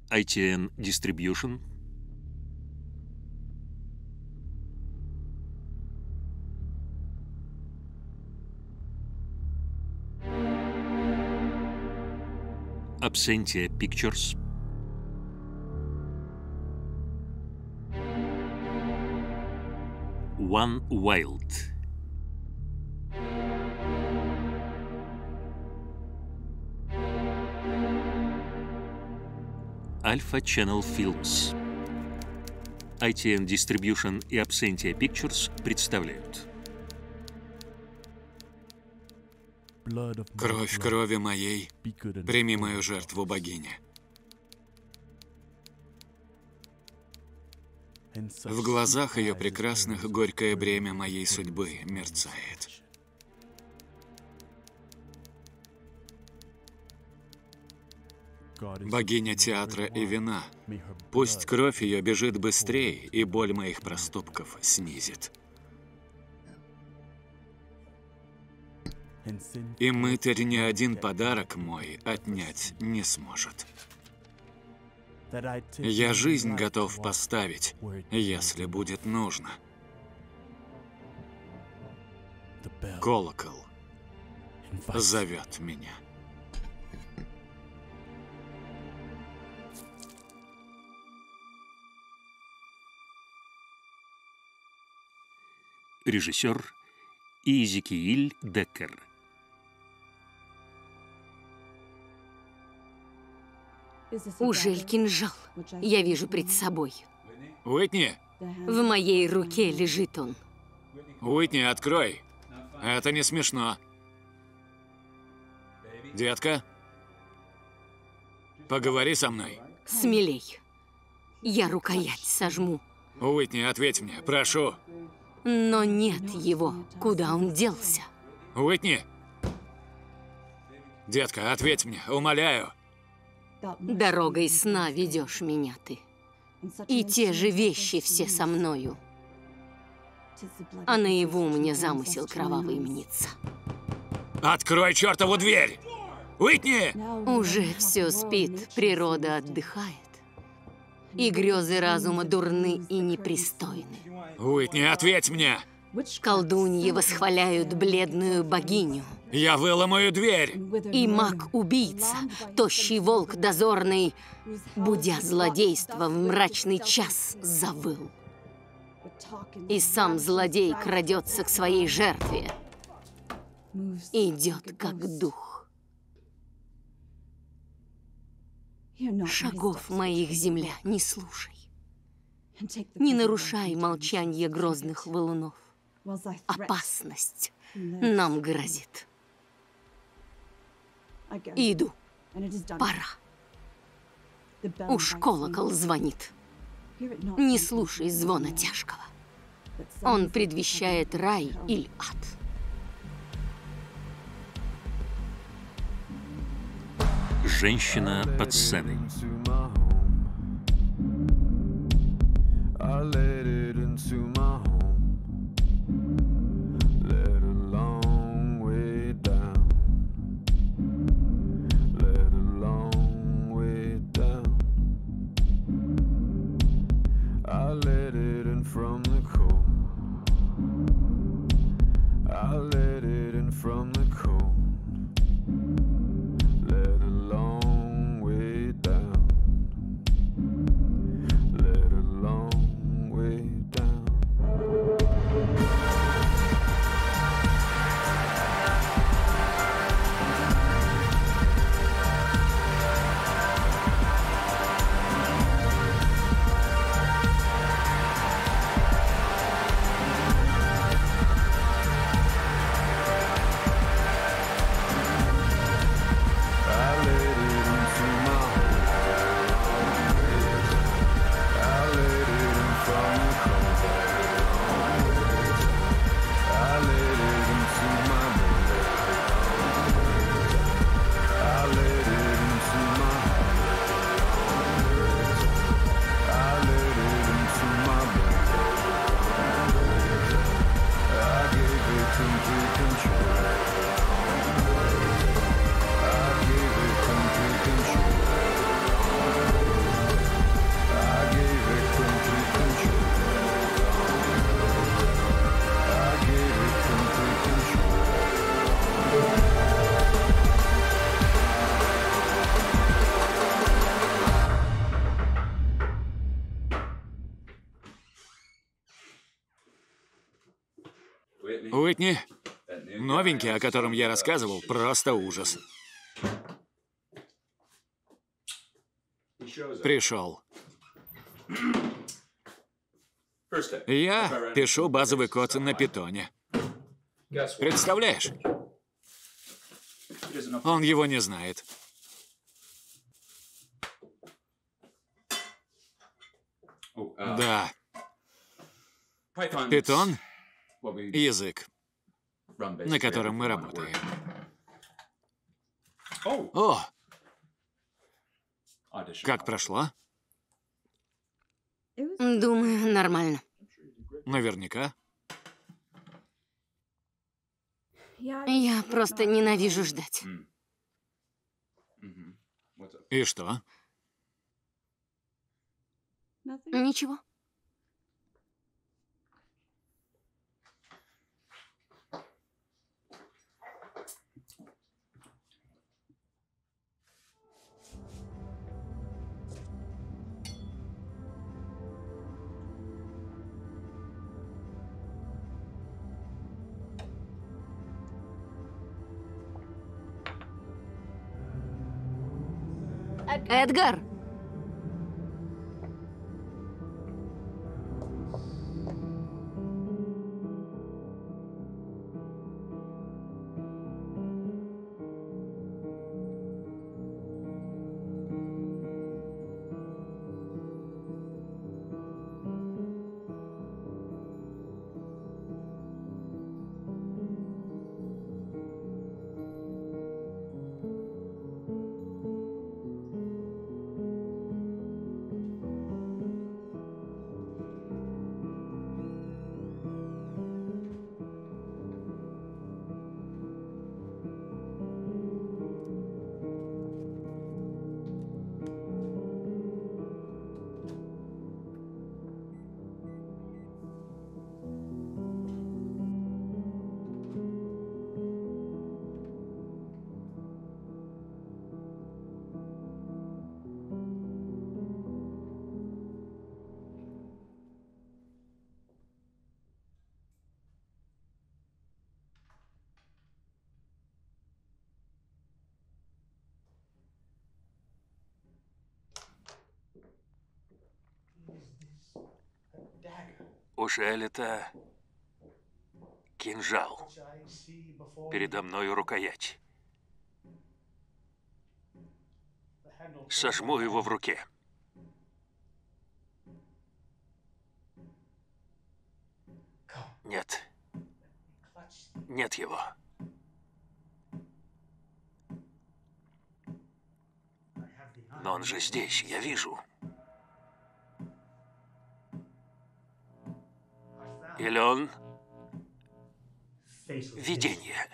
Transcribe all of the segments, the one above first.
ITN Distribution. Absentia Pictures. One Wild. Alpha Channel Films. ITN Distribution и Absentia Pictures представляют. Кровь крови моей, прими мою жертву, богиня. В глазах ее прекрасных горькое бремя моей судьбы мерцает. Богиня театра и вина, пусть кровь ее бежит быстрее, и боль моих проступков снизит. И мытарь ни один подарок мой отнять не сможет. Я жизнь готов поставить, если будет нужно. Колокол зовет меня. Режиссер Иезекииль Деккер. Ужель кинжал я вижу пред собой? Уитни! В моей руке лежит он. Уитни, открой! Это не смешно. Детка, поговори со мной. Смелей. Я рукоять сожму. Уитни, ответь мне, прошу. Но нет его. Куда он делся? Уитни! Детка, ответь мне, умоляю. Дорогой сна ведешь меня ты. И те же вещи все со мною. А наяву мне замысел кровавый мнится. Открой чертову дверь! Уитни! Уже все спит, природа отдыхает. И грезы разума дурны и непристойны. Уитни, ответь мне! Колдуньи восхваляют бледную богиню. Я выломаю дверь! И маг-убийца, тощий волк дозорный, будя злодейство в мрачный час, завыл. И сам злодей крадется к своей жертве. Идет, как дух. Шагов моих, земля, не слушай. Не нарушай молчанье грозных валунов. Опасность нам грозит. Иду. Пора. Уж колокол звонит. Не слушай звона тяжкого. Он предвещает рай или ад. Женщина под сценой. Уитни, новенький, о котором я рассказывал, просто ужас. Пришел. Я пишу базовый код на питоне. Представляешь? Он его не знает. Да. Питон — язык, на котором мы работаем. О! Как прошло? Думаю, нормально. Наверняка. Я просто ненавижу ждать. И что? Ничего. Эдгар! Ужель это кинжал? Передо мною рукоять. Сожму его в руке. Нет. Нет его. Но он же здесь, я вижу. Или он видение?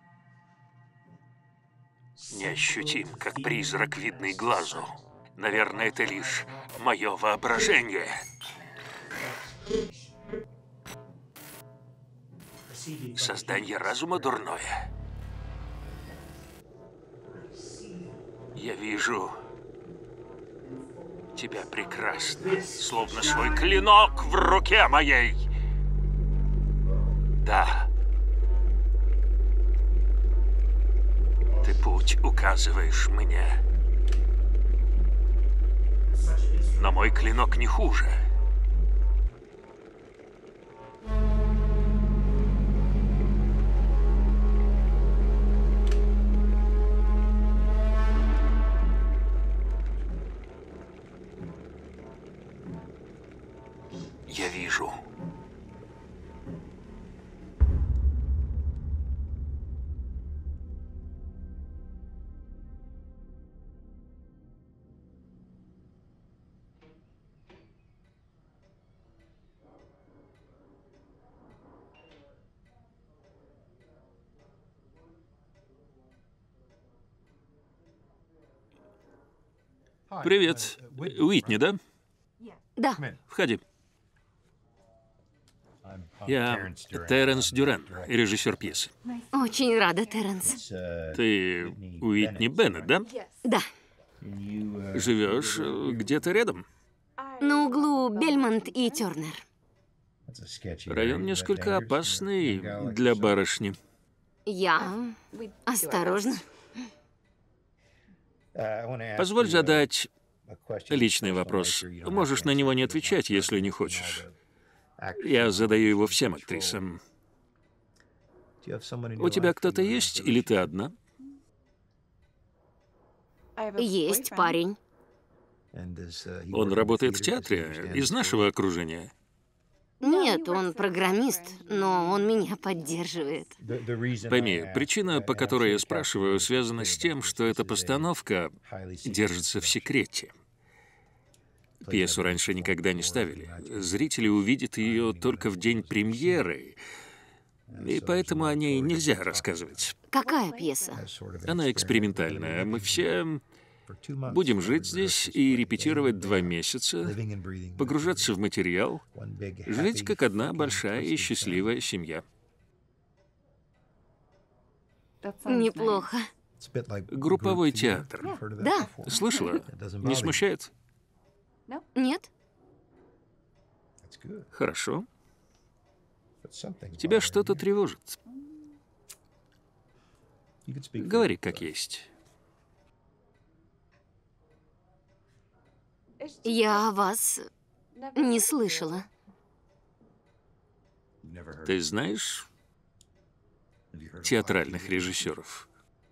Неощутим, как призрак, видный глазу. Наверное, это лишь мое воображение. Создание разума дурное. Я вижу тебя прекрасно, словно свой клинок в руке моей. Да. Ты путь указываешь мне. Но мой клинок не хуже. Я вижу. Привет. Уитни, да? Да. Входи. Я Терренс Дюрен, режиссер пьесы. Очень рада, Терренс. Ты Уитни Беннет, да? Да. Живешь где-то рядом? На углу Бельмонт и Тернер. Район несколько опасный для барышни. Я... Осторожно. Позволь задать личный вопрос. Можешь на него не отвечать, если не хочешь. Я задаю его всем актрисам. У тебя кто-то есть или ты одна? Есть парень. Он работает в театре из нашего окружения. Нет, он программист, но он меня поддерживает. Пойми, причина, по которой я спрашиваю, связана с тем, что эта постановка держится в секрете. Пьесу раньше никогда не ставили. Зрители увидят ее только в день премьеры, и поэтому о ней нельзя рассказывать. Какая пьеса? Она экспериментальная. Мы все будем жить здесь и репетировать 2 месяца, погружаться в материал, жить как одна большая и счастливая семья. Неплохо. Групповой театр. Да. Слышала? Не смущает? Нет? Хорошо. Тебя что-то тревожит. Говори как есть. Я о вас не слышала. Ты знаешь театральных режиссеров?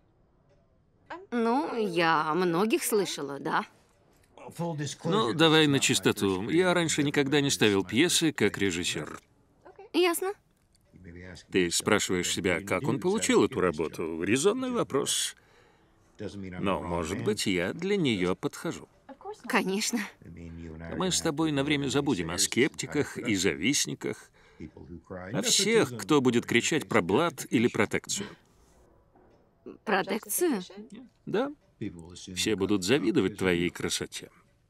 Ну, я о многих слышала, да. Ну, давай на чистоту. Я раньше никогда не ставил пьесы как режиссер. Ясно. Ты спрашиваешь себя, как он получил эту работу? Резонный вопрос. Но, может быть, я для нее подхожу. Конечно. Мы с тобой на время забудем о скептиках и завистниках, о всех, кто будет кричать про блат или протекцию. Протекцию? Да, все будут завидовать твоей красоте.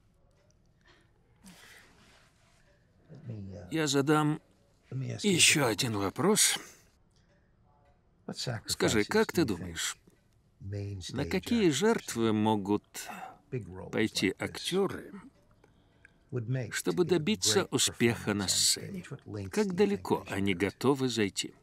Я задам еще один вопрос. Скажи, как ты думаешь, на какие жертвы могут пойти актеры, чтобы добиться успеха на сцене? Как далеко они готовы зайти?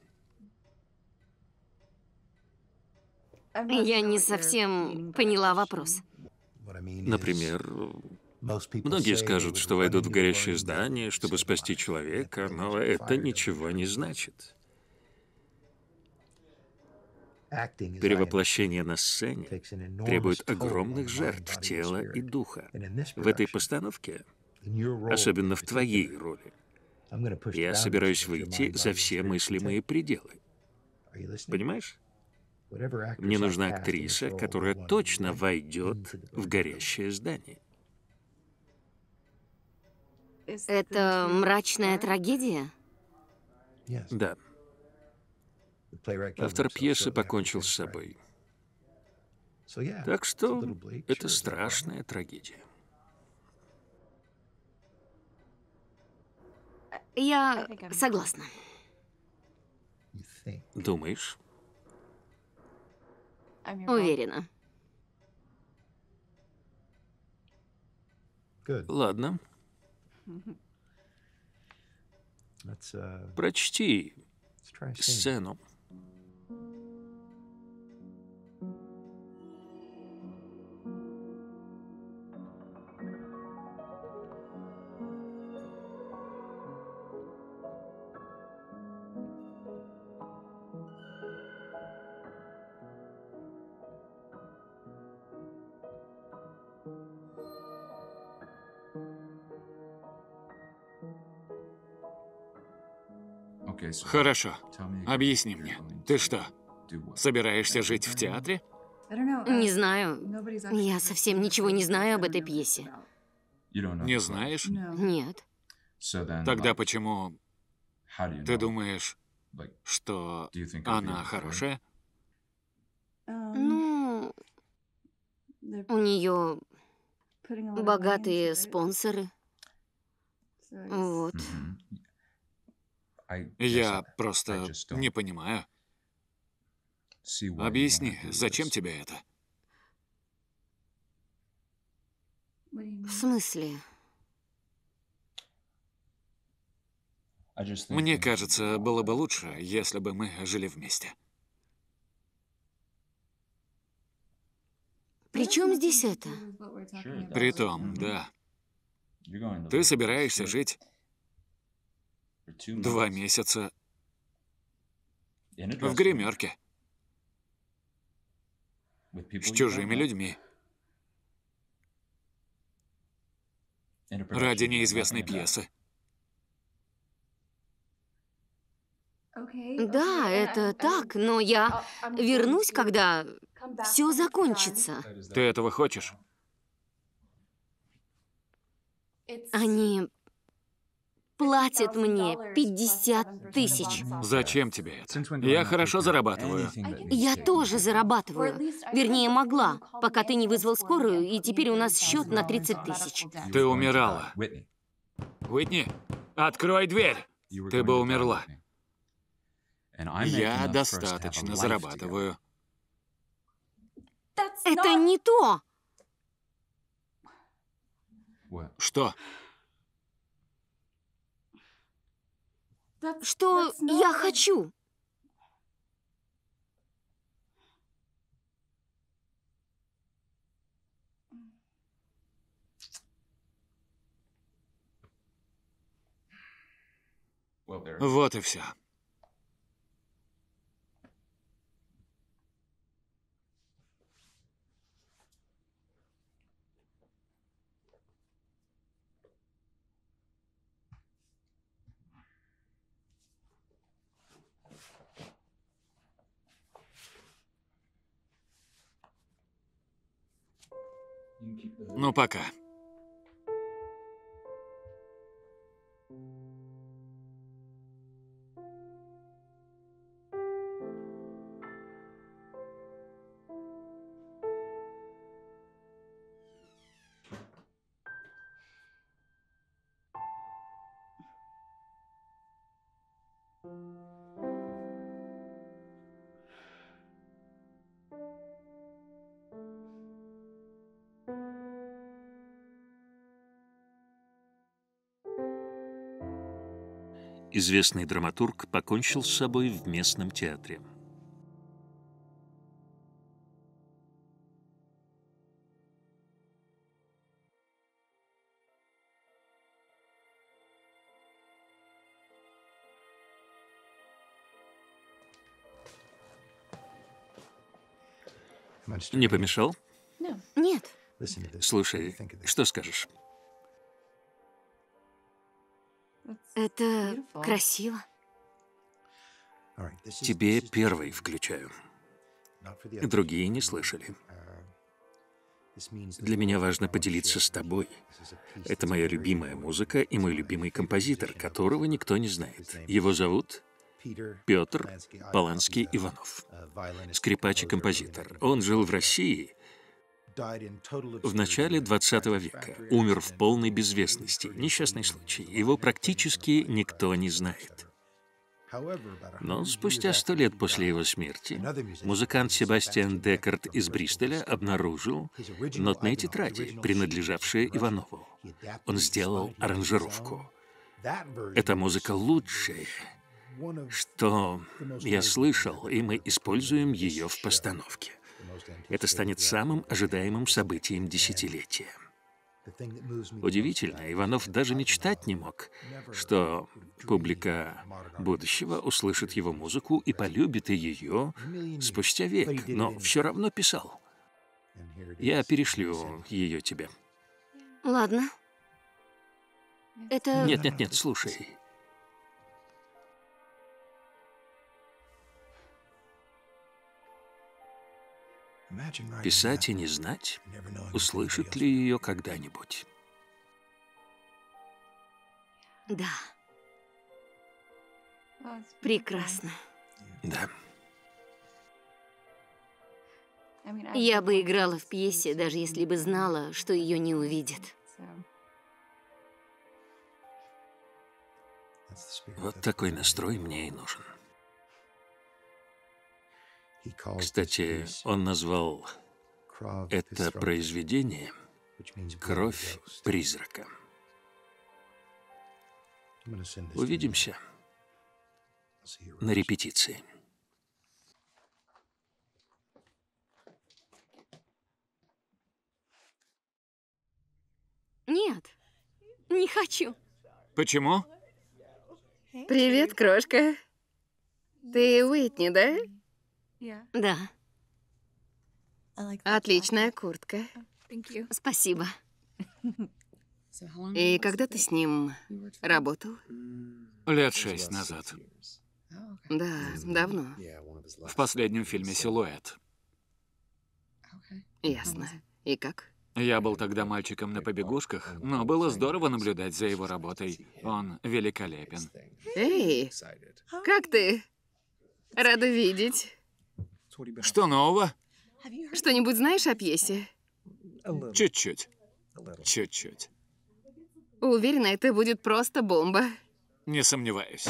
Я не совсем поняла вопрос. Например, многие скажут, что войдут в горящее здание, чтобы спасти человека, но это ничего не значит. Перевоплощение на сцене требует огромных жертв тела и духа. В этой постановке, особенно в твоей роли, я собираюсь выйти за все мыслимые пределы. Понимаешь? Мне нужна актриса, которая точно войдет в горящее здание. Это мрачная трагедия? Да. Автор пьесы покончил с собой. Так что это страшная трагедия. Я согласна. Думаешь? Уверена. Ладно. Прочти сцену. Хорошо. Объясни мне, ты что, собираешься жить в театре? Не знаю. Я совсем ничего не знаю об этой пьесе. Не знаешь? Нет. Тогда почему ты думаешь, что она хорошая? Ну, у нее богатые спонсоры. Вот. Я просто не понимаю. Объясни, зачем тебе это? В смысле? Мне кажется, было бы лучше, если бы мы жили вместе. При чем здесь это? Притом, да, ты собираешься жить 2 месяца в гримерке с чужими людьми ради неизвестной пьесы. Да, это так, но я вернусь, когда все закончится. Ты этого хочешь? Они платят мне 50 тысяч. Зачем тебе это? Я хорошо зарабатываю. Я тоже зарабатываю. Вернее, могла, пока ты не вызвал скорую, и теперь у нас счет на 30 тысяч. Ты умирала. Уитни, открой дверь. Ты бы умерла. Я достаточно зарабатываю. Это не то. Что? Что я хочу. Вот и все. Ну, пока. Известный драматург покончил с собой в местном театре. Не помешал? Нет. Слушай, что скажешь? Это красиво. Тебе первый включаю. Другие не слышали. Для меня важно поделиться с тобой. Это моя любимая музыка и мой любимый композитор, которого никто не знает. Его зовут Петр Поланский Иванов. Скрипач и композитор. Он жил в России в начале 20 века. Умер в полной безвестности. Несчастный случай. Его практически никто не знает. Но спустя 100 лет после его смерти музыкант Себастьян Декарт из Бристоля обнаружил нотные тетради, принадлежавшие Иванову. Он сделал аранжировку. Эта музыка лучшая, что я слышал, и мы используем ее в постановке. Это станет самым ожидаемым событием десятилетия. Удивительно, Иванов даже мечтать не мог, что публика будущего услышит его музыку и полюбит ее спустя век, но все равно писал. Я перешлю ее тебе. Ладно. Это... Нет, слушай. Писать и не знать, услышит ли ее когда-нибудь. Да. Прекрасно. Да. Я бы играла в пьесе, даже если бы знала, что ее не увидят. Вот такой настрой мне и нужен. Кстати, он назвал это произведение «Кровь призрака». Увидимся на репетиции. Нет, не хочу. Почему? Привет, крошка. Ты Уитни, да? Да, Отличная куртка. спасибо. И когда ты с ним работал? Лет 6 назад. Да, давно. В последнем фильме «Силуэт». Ясно. И как? Я был тогда мальчиком на побегушках, но было здорово наблюдать за его работой. Он великолепен. Эй, как ты? Рада видеть. Что нового? Что-нибудь знаешь о пьесе? Чуть-чуть. Чуть-чуть. Уверена, это будет просто бомба. Не сомневаюсь.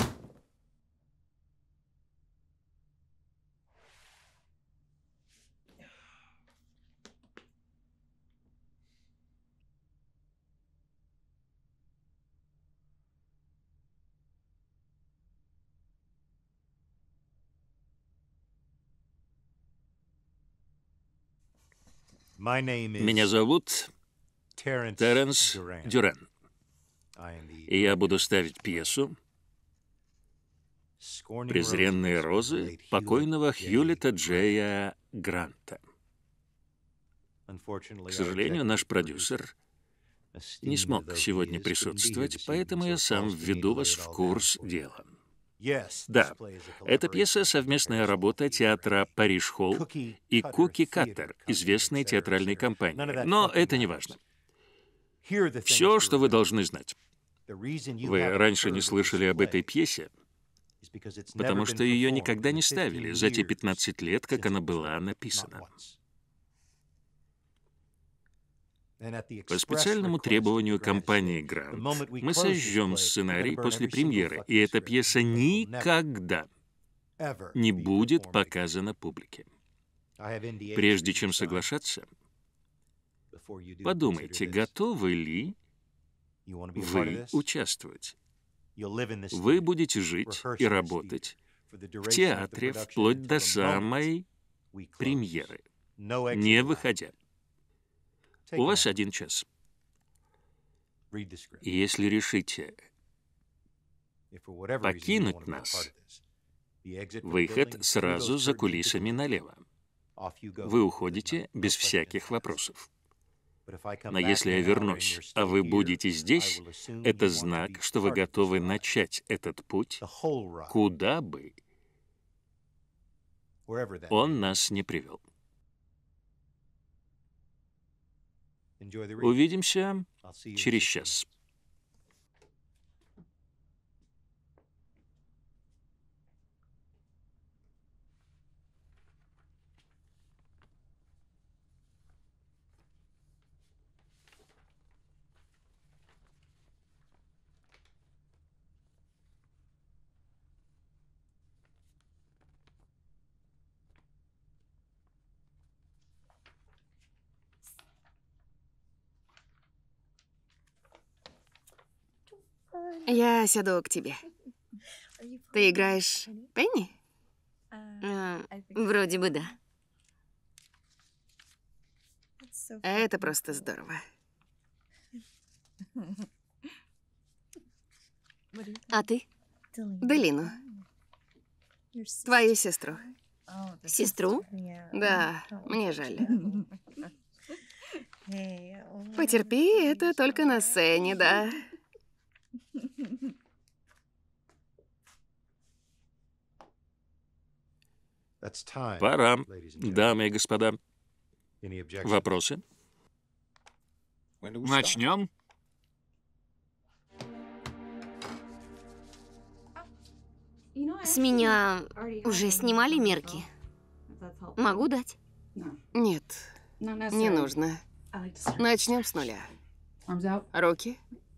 Меня зовут Теренс Дюрен, и я буду ставить пьесу «Презренные розы» покойного Хьюлита Джея Гранта. К сожалению, наш продюсер не смог сегодня присутствовать, поэтому я сам введу вас в курс дела. Да, эта пьеса — совместная работа театра «Париж-Холл» и «Куки Каттер», известной театральной компании. Но это не важно. Все, что вы должны знать. Вы раньше не слышали об этой пьесе, потому что ее никогда не ставили за те 15 лет, как она была написана. По специальному требованию компании «Грант» мы сожжем сценарий после премьеры, и эта пьеса никогда не будет показана публике. Прежде чем соглашаться, подумайте, готовы ли вы участвовать. Вы будете жить и работать в театре вплоть до самой премьеры, не выходя. У вас 1 час. И если решите покинуть нас, выход сразу за кулисами налево. Вы уходите без всяких вопросов. Но если я вернусь, а вы будете здесь, это знак, что вы готовы начать этот путь, куда бы он нас не привел. Увидимся через час. Я сяду к тебе. Ты играешь Пенни? Вроде бы да. Это просто здорово. А ты? Делину, твою сестру. Сестру? Да, мне жаль. Потерпи, это только на сцене, да. Пора, дамы и господа. Вопросы? Начнем? С меня уже снимали мерки. Могу дать? Нет, не нужно. Начнем с нуля. Руки.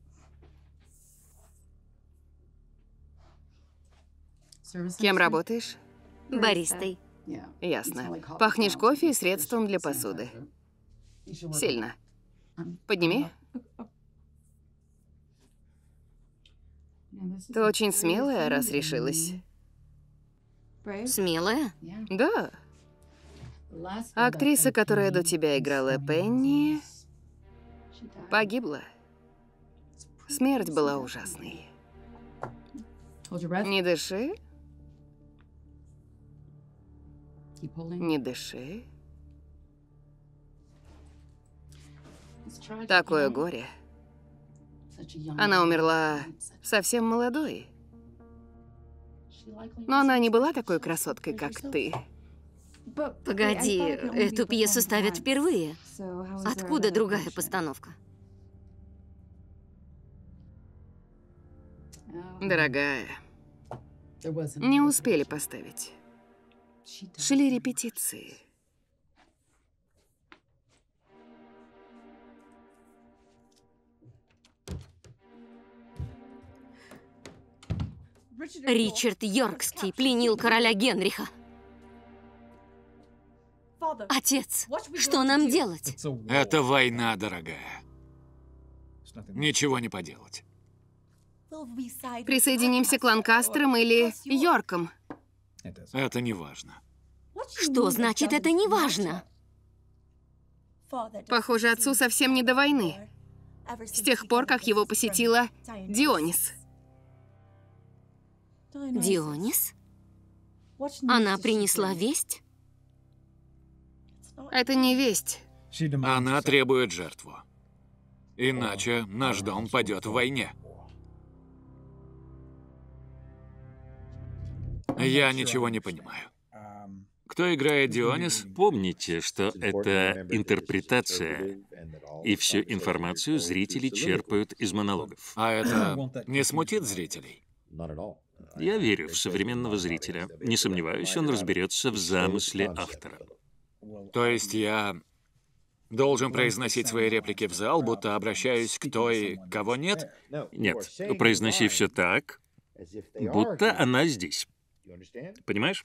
Кем работаешь? Баристой. Ясно. Пахнешь кофе и средством для посуды. Сильно. Подними. Ты очень смелая, раз решилась. Смелая? Да. Актриса, которая до тебя играла Пенни, погибла. Смерть была ужасной. Не дыши. Не дыши. Такое горе. Она умерла совсем молодой. Но она не была такой красоткой, как ты. Погоди, эту пьесу ставят впервые. Откуда другая постановка? Дорогая, не успели поставить. Шли репетиции. Ричард Йоркский пленил короля Генриха. Отец, что нам делать? Это война, дорогая. Ничего не поделать. Присоединимся к Ланкастерам или Йоркам. Это не важно. Что значит это не важно? Похоже, отцу совсем не до войны. С тех пор, как его посетила Дионис. Дионис? Она принесла весть? Это не весть. Она требует жертву. Иначе наш дом падет в войне. Я ничего не понимаю. Кто играет Дионис? Помните, что это интерпретация, и всю информацию зрители черпают из монологов. А это не смутит зрителей? Я верю в современного зрителя. Не сомневаюсь, он разберется в замысле автора. То есть я должен произносить свои реплики в зал, будто обращаюсь к той, кого нет? Нет, произноси все так, будто она здесь. Понимаешь?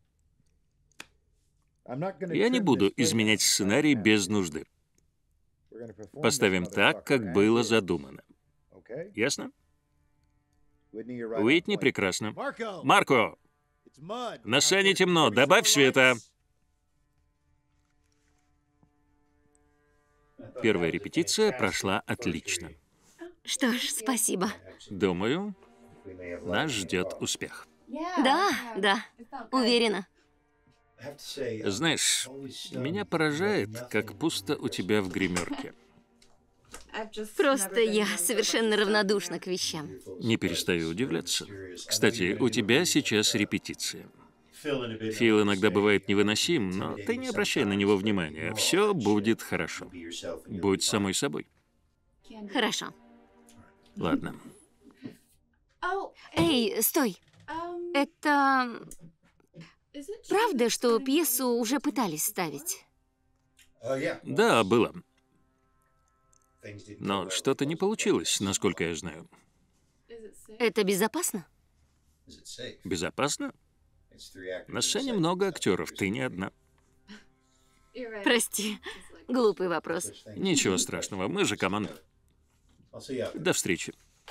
Я не буду изменять сценарий без нужды. Поставим так, как было задумано. Ясно? Уитни прекрасно. Марко! На сцене темно, добавь света. Первая репетиция прошла отлично. Что ж, спасибо. Думаю, нас ждет успех. Да, уверена. Знаешь, меня поражает, как пусто у тебя в гримерке. Просто я совершенно равнодушна к вещам. Не перестаю удивляться. Кстати, у тебя сейчас репетиция. Фил иногда бывает невыносим, но ты не обращай на него внимания. Все будет хорошо. Будь самой собой. Хорошо. Ладно. Эй, стой. Это правда, что пьесу уже пытались ставить? Да, было. Но что-то не получилось, насколько я знаю. Это безопасно? Безопасно? На сцене много актеров, ты не одна. Прости, глупый вопрос. Ничего страшного, мы же команда. До встречи.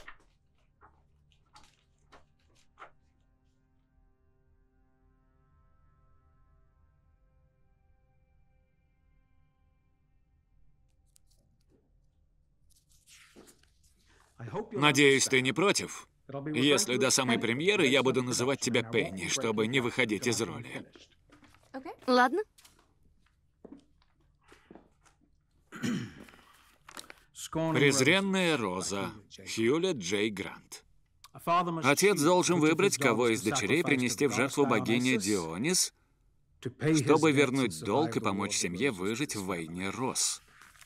Надеюсь, ты не против? Если до самой премьеры я буду называть тебя Пенни, чтобы не выходить из роли. Ладно. Презренная Роза. Хьюлетт Джей Грант. Отец должен выбрать, кого из дочерей принести в жертву богине Дионис, чтобы вернуть долг и помочь семье выжить в войне роз.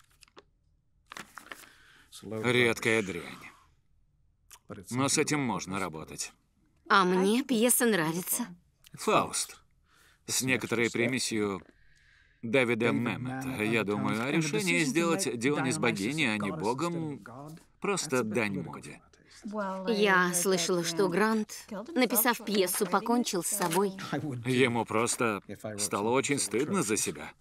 Редкая дрянь. Но с этим можно работать. А мне пьеса нравится. Фауст. С некоторой примесью Дэвида Мэммета. Я думаю, а решение сделать Дионис богиней, а не богом, просто дань моде. Я слышала, что Грант, написав пьесу, покончил с собой. Ему просто стало очень стыдно за себя.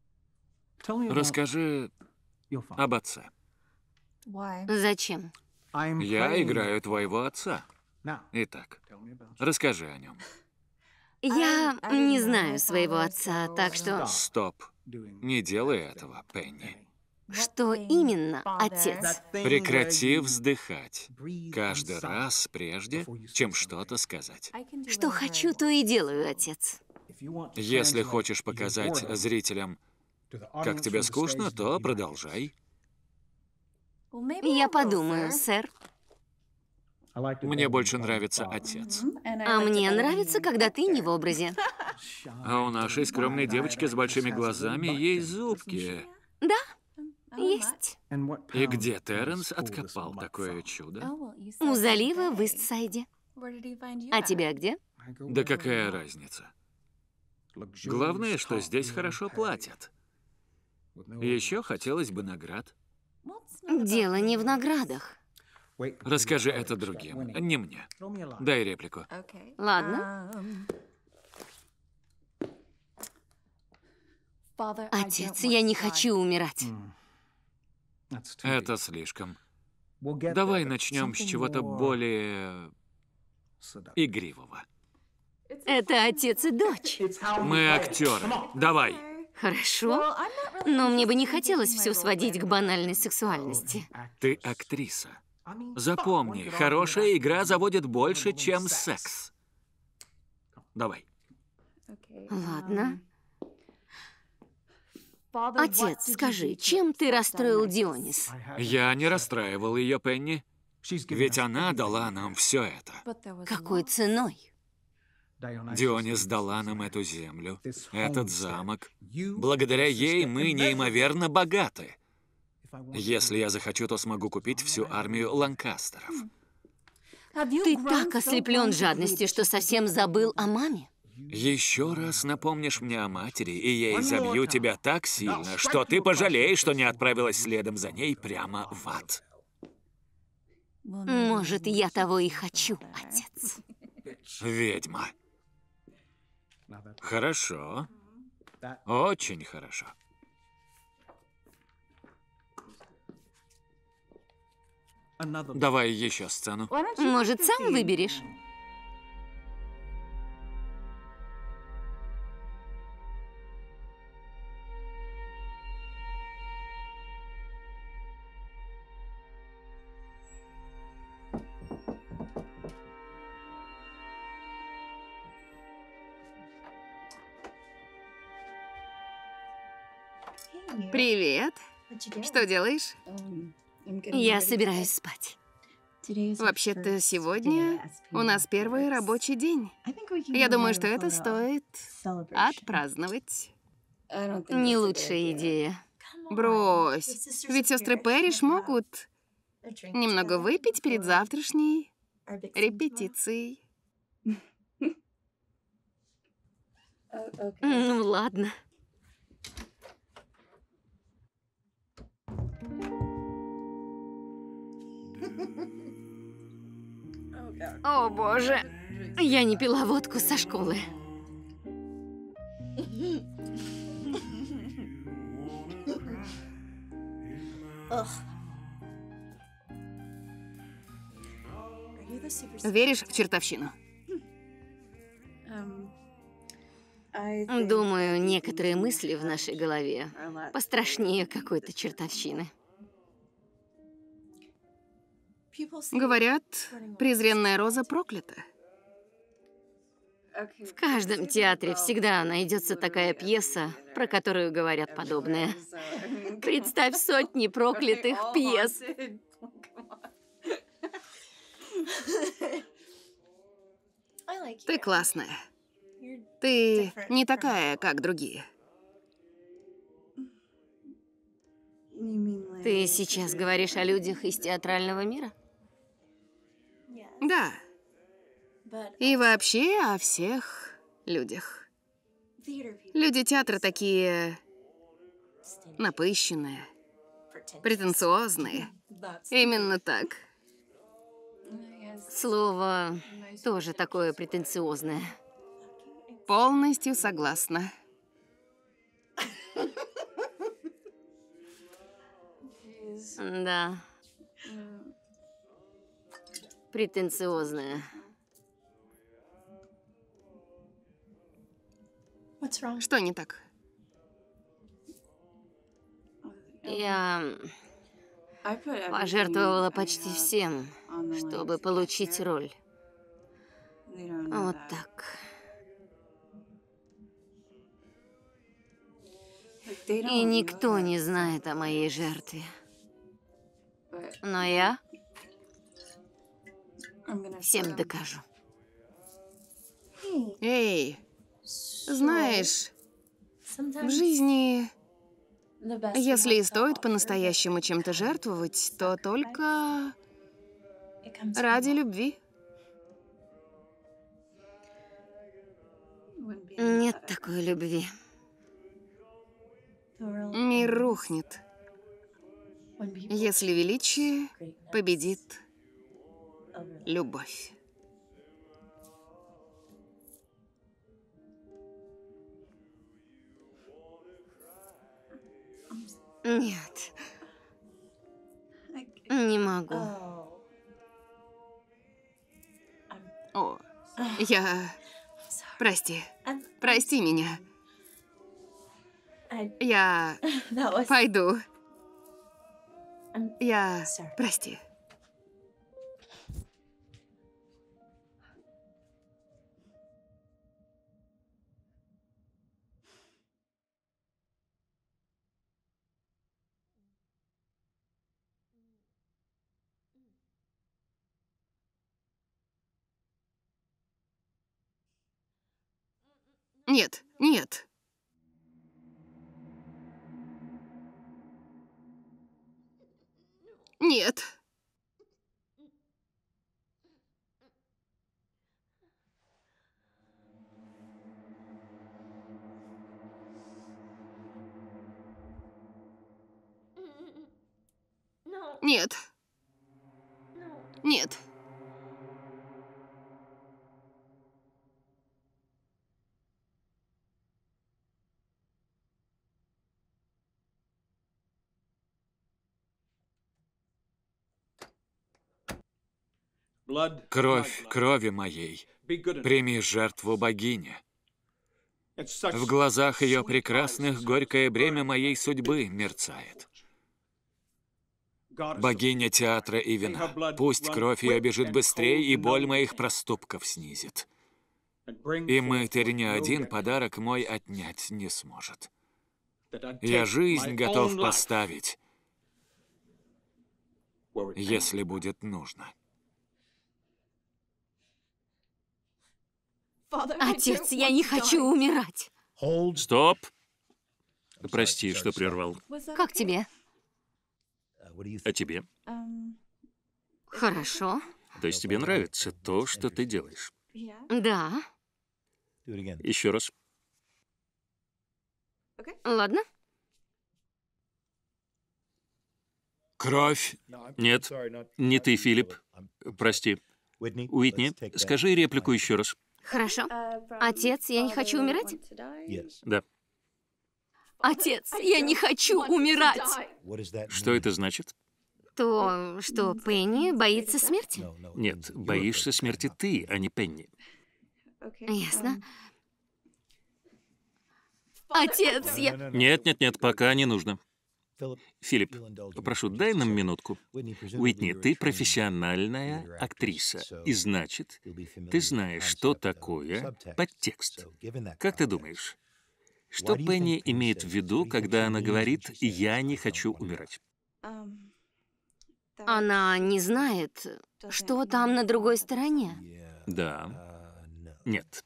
Расскажи об отце. Зачем? Я играю твоего отца. Итак, расскажи о нем. Я не знаю своего отца, так что... Стоп. Не делай этого, Пенни. Что именно, отец? Прекрати вздыхать. Каждый раз прежде, чем что-то сказать. Что хочу, то и делаю, отец. Если хочешь показать зрителям, как тебе скучно, то продолжай. Я подумаю, сэр. Мне больше нравится отец. А мне нравится, когда ты не в образе. А у нашей скромной девочки с большими глазами есть зубки. Да, есть. И где Терренс откопал такое чудо? У залива в Истсайде. А тебя где? Да какая разница? Главное, что здесь хорошо платят. Еще хотелось бы наград. Дело не в наградах. Расскажи это другим, не мне. Дай реплику. Ладно. Отец, я не хочу умирать. Это слишком. Давай начнем с чего-то более игривого. Это отец и дочь. Мы актеры. Давай. Хорошо. Но мне бы не хотелось все сводить к банальной сексуальности. Ты актриса. Запомни, хорошая игра заводит больше, чем секс. Давай. Ладно. Отец, скажи, чем ты расстроил Дионис? Я не расстраивал ее, Пенни. Ведь она дала нам все это. Какой ценой? Дионис дала нам эту землю, этот замок. Благодаря ей мы неимоверно богаты. Если я захочу, то смогу купить всю армию Ланкастеров. Ты так ослеплен жадностью, что совсем забыл о маме? Еще раз напомнишь мне о матери, и я изобью тебя так сильно, что ты пожалеешь, что не отправилась следом за ней прямо в ад. Может, я того и хочу, отец. Ведьма. Хорошо. Очень хорошо. Давай еще сцену. Может, сам выберешь? Привет. Что делаешь? Я собираюсь спать. Вообще-то сегодня у нас первый рабочий день. Я думаю, что это стоит отпраздновать. Не лучшая идея. Брось, ведь сестры Пэриш могут немного выпить перед завтрашней репетицией. Ну, ладно. О, боже. Я не пила водку со школы. Веришь в чертовщину? Думаю, некоторые мысли в нашей голове пострашнее какой-то чертовщины. Говорят, презренная роза проклята. В каждом театре всегда найдется такая пьеса, про которую говорят подобное. Представь сотни проклятых пьес. Ты классная. Ты не такая, как другие. Ты сейчас говоришь о людях из театрального мира? Да. И вообще о всех людях. Люди театра такие напыщенные, претенциозные. Именно так. Слово тоже такое претенциозное. Полностью согласна. Да. Претенциозная. Что не так? Я пожертвовала почти всем, чтобы получить роль. Вот так. И никто не знает о моей жертве. Но я всем докажу. Эй, знаешь, в жизни, если и стоит по-настоящему чем-то жертвовать, то только ради любви. Нет такой любви. Мир рухнет, если величие победит любовь. Нет. Не могу. О, я... Прости. Прости меня. Я пойду. Прости. Нет, нет. Нет. Нет. Нет. Кровь крови моей, прими жертву богиня. В глазах ее прекрасных горькое бремя моей судьбы мерцает. Богиня театра и вина, пусть кровь ее бежит быстрее и боль моих проступков снизит. И мытарь ни один подарок мой отнять не сможет. Я жизнь готов поставить, если будет нужно. Отец, я не хочу умирать. Стоп! Прости, что прервал. Как тебе? А тебе? Хорошо. То есть тебе нравится то, что ты делаешь? Да. Еще раз. Ладно. Кровь. Нет, не ты, Филипп. Прости. Уитни, скажи реплику еще раз. Хорошо. Отец, я не хочу умирать? Да. Отец, я не хочу умирать. Что это значит? То, что Пенни боится смерти? Нет, боишься смерти ты, а не Пенни. Ясно. Отец, я... Нет, пока не нужно. Филипп, прошу, дай нам минутку. Уитни, ты профессиональная актриса, и значит, ты знаешь, что такое подтекст. Как ты думаешь, что Пенни имеет в виду, когда она говорит «я не хочу умирать»? Она не знает, что там на другой стороне. Да. Нет.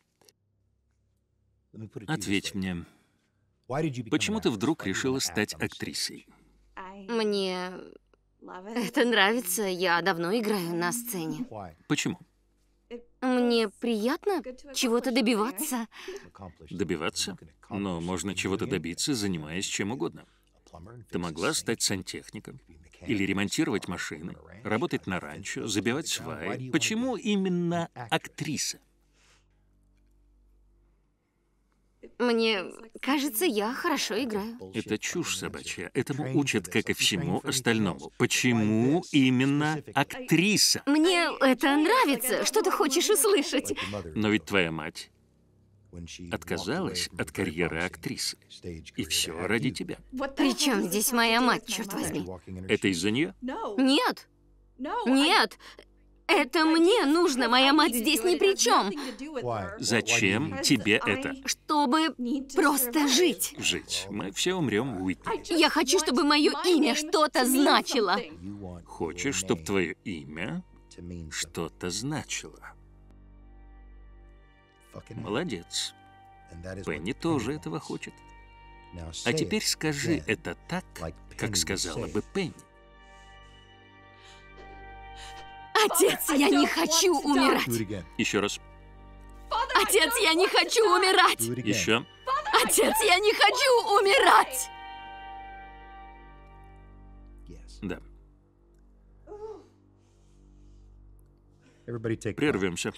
Ответь мне. Почему ты вдруг решила стать актрисой? Мне это нравится. Я давно играю на сцене. Почему? Мне приятно чего-то добиваться. Добиваться? Но можно чего-то добиться, занимаясь чем угодно. Ты могла стать сантехником или ремонтировать машины, работать на ранчо, забивать сваи. Почему именно актриса? Мне кажется, я хорошо играю. Это чушь собачья. Этому учат, как и всему остальному. Почему именно актриса? Мне это нравится. Что ты хочешь услышать? Но ведь твоя мать отказалась от карьеры актрисы. И все ради тебя. При чем здесь моя мать, черт возьми? Это из-за нее? Нет. Нет. Это мне нужно. Моя мать здесь ни при чем. Зачем тебе это? Чтобы просто жить. Жить. Мы все умрем, Уитни. Я хочу, чтобы мое имя что-то значило. Хочешь, чтобы твое имя что-то значило? Молодец. Пенни тоже этого хочет. А теперь скажи это так, как сказала бы Пенни. Отец, я не хочу умирать. Еще раз. Отец, я не хочу умирать. Еще. Отец, я не хочу умирать. Да. Прервемся.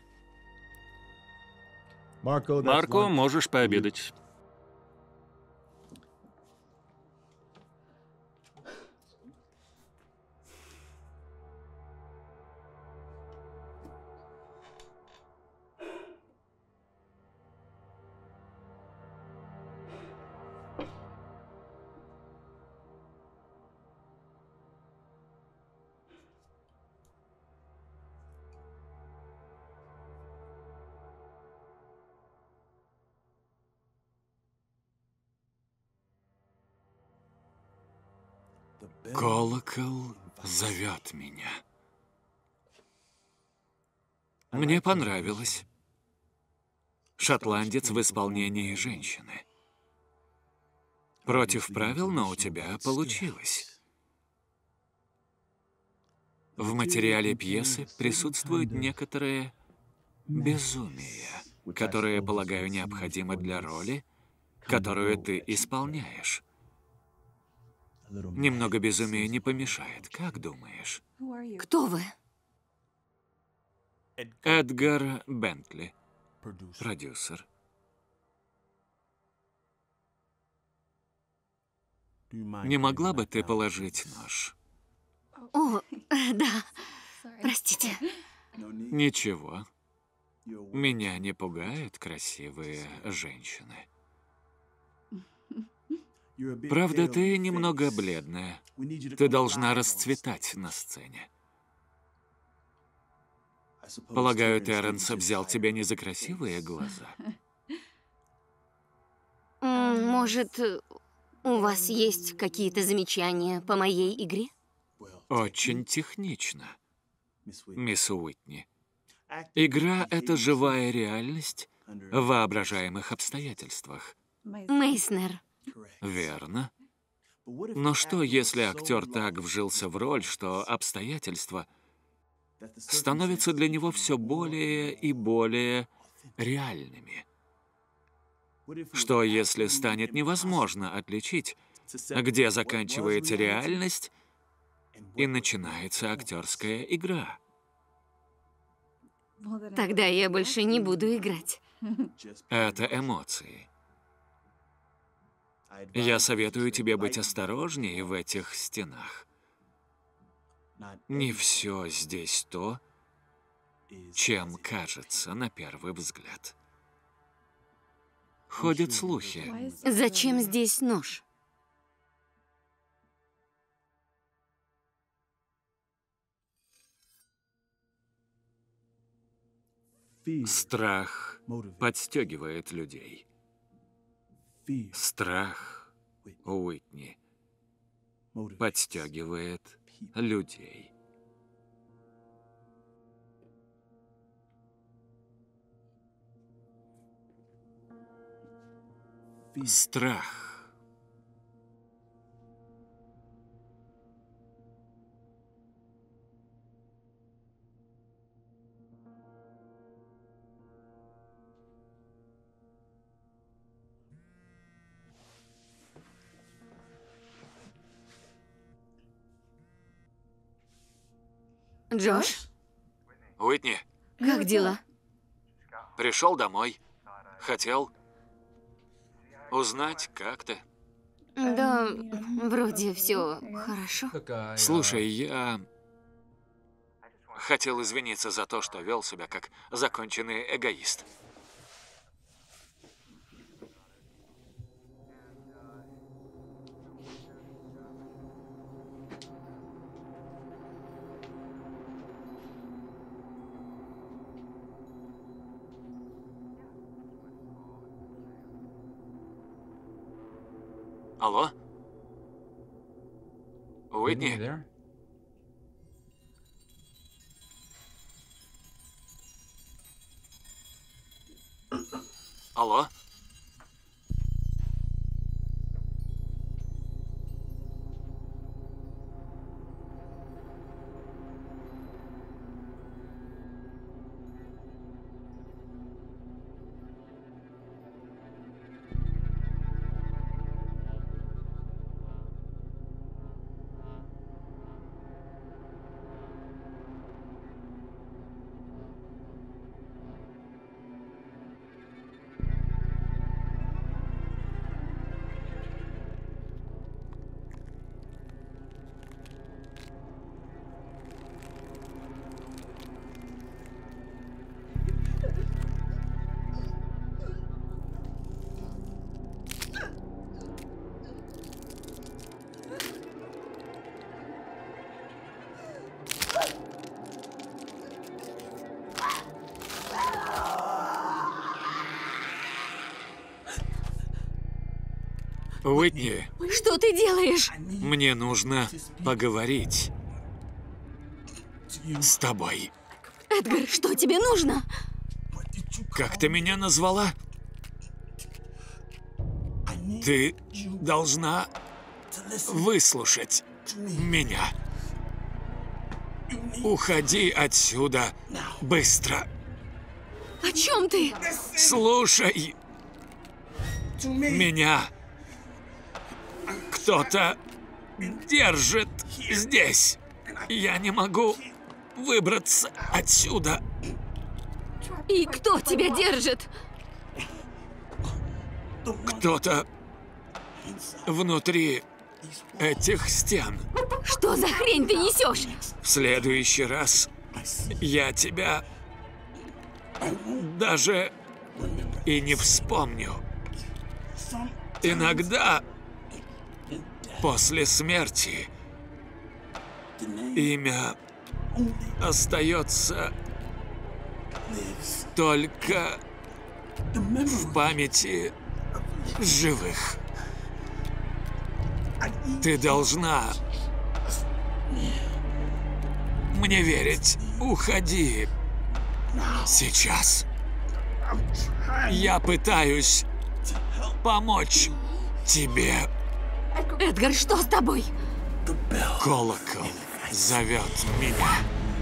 Марко, можешь пообедать. Колокол зовет меня. Мне понравилось. Шотландец в исполнении женщины. Против правил, но у тебя получилось. В материале пьесы присутствует некоторое безумие, которое, полагаю, необходимо для роли, которую ты исполняешь. Немного безумия не помешает, как думаешь? Кто вы? Эдгар Бентли, продюсер. Не могла бы ты положить нож? О, да. Простите. Ничего. Меня не пугают красивые женщины. Правда, ты немного бледная. Ты должна расцветать на сцене. Полагаю, Терренс взял тебя не за красивые глаза. Может, у вас есть какие-то замечания по моей игре? Очень технично, мисс Уитни. Игра — это живая реальность в воображаемых обстоятельствах. Мейснер. Верно. Но что, если актер так вжился в роль, что обстоятельства становятся для него все более и более реальными? Что, если станет невозможно отличить, где заканчивается реальность и начинается актерская игра? Тогда я больше не буду играть. Это эмоции. Я советую тебе быть осторожнее в этих стенах. Не все здесь то, чем кажется на первый взгляд. Ходят слухи. Зачем здесь нож? Страх подстегивает людей. Страх, Уитни, подстегивает людей. Страх. Джош, Уитни, как дела? пришел домой. Хотел Узнать, как ты. Да, вроде все хорошо. Слушай, я хотел извиниться за то, что вел себя как законченный эгоист. Алло? Уитни? Алло? Уитни, Что ты делаешь? мне нужно поговорить с тобой. Эдгар, что тебе нужно? Как ты меня назвала? Ты должна выслушать меня. Уходи отсюда быстро. О чем ты? Слушай меня. Кто-то держит здесь. Я не могу выбраться отсюда. И кто тебя держит? Кто-то внутри этих стен. Что за хрень ты несешь? В следующий раз я тебя даже и не вспомню. Иногда после смерти имя остается только в памяти живых. Ты должна мне верить. Уходи сейчас. Я пытаюсь помочь тебе. Эдгар, что с тобой? Колокол зовет меня.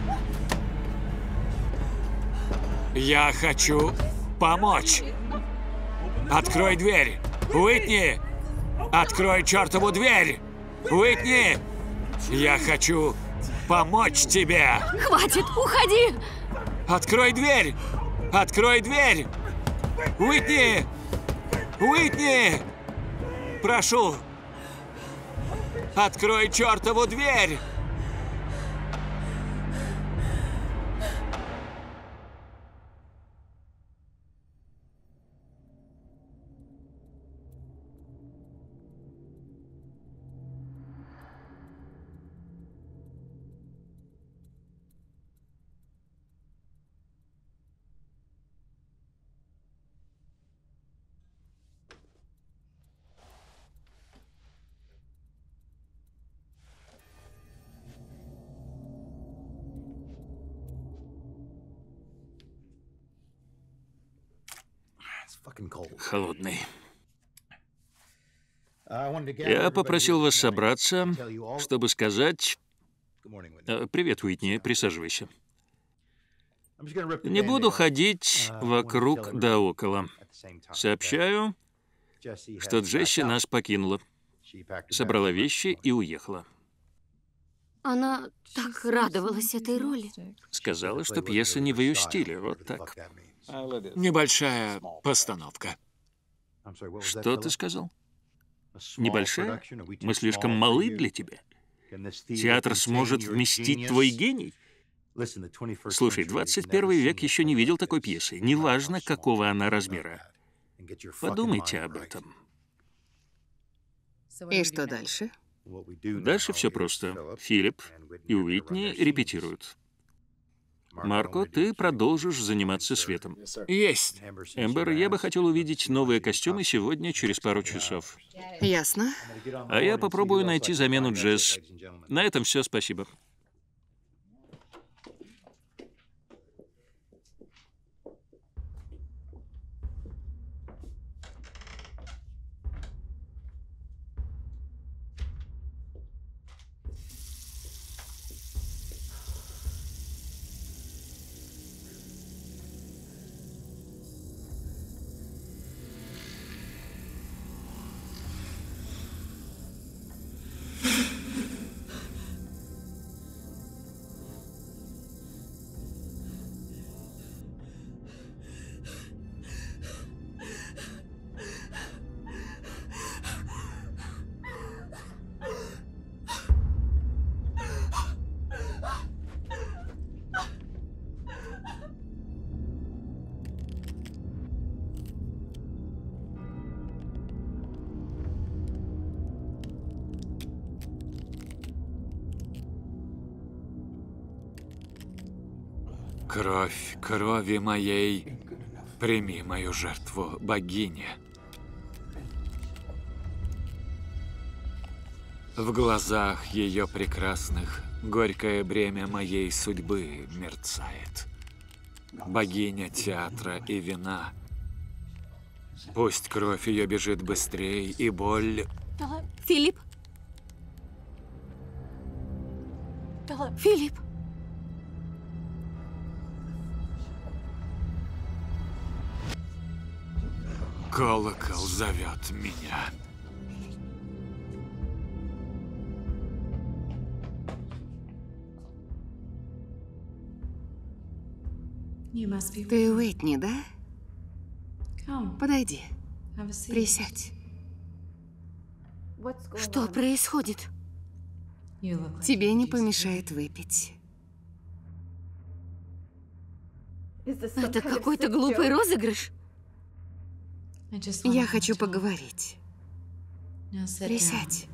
Я хочу помочь. Открой дверь. Уитни! Открой чертову дверь! Уитни! Я хочу помочь тебе. Хватит, уходи! Открой дверь! Открой дверь! Уитни! Уитни! Прошу! Открой чертову дверь! Холодный. Я попросил вас собраться, чтобы сказать... Привет, Уитни, присаживайся. Не буду ходить вокруг да около. Сообщаю, что Джесси нас покинула. Собрала вещи и уехала. Она так радовалась этой роли. Сказала, что пьеса не в ее стиле, вот так. Небольшая постановка. Что ты сказал? Небольшая? Мы слишком малы для тебя? Театр сможет вместить твой гений? Слушай, 21 век еще не видел такой пьесы. Неважно, какого она размера. Подумайте об этом. И что дальше? Дальше все просто. Филипп и Уитни репетируют. Марко, ты продолжишь заниматься светом. Есть. Эмбер, я бы хотел увидеть новые костюмы сегодня через пару часов. Ясно. А я попробую найти замену Джесс. На этом все, спасибо. Кровь крови моей, прими мою жертву, богиня. В глазах ее прекрасных горькое бремя моей судьбы мерцает. Богиня театра и вина. Пусть кровь ее бежит быстрее, и боль... Филипп? Филипп? Колокол зовет меня. Ты Уитни, да? Подойди. Присядь. Что происходит? Тебе не помешает выпить. Это какой-то глупый розыгрыш? Я хочу поговорить. Присядь.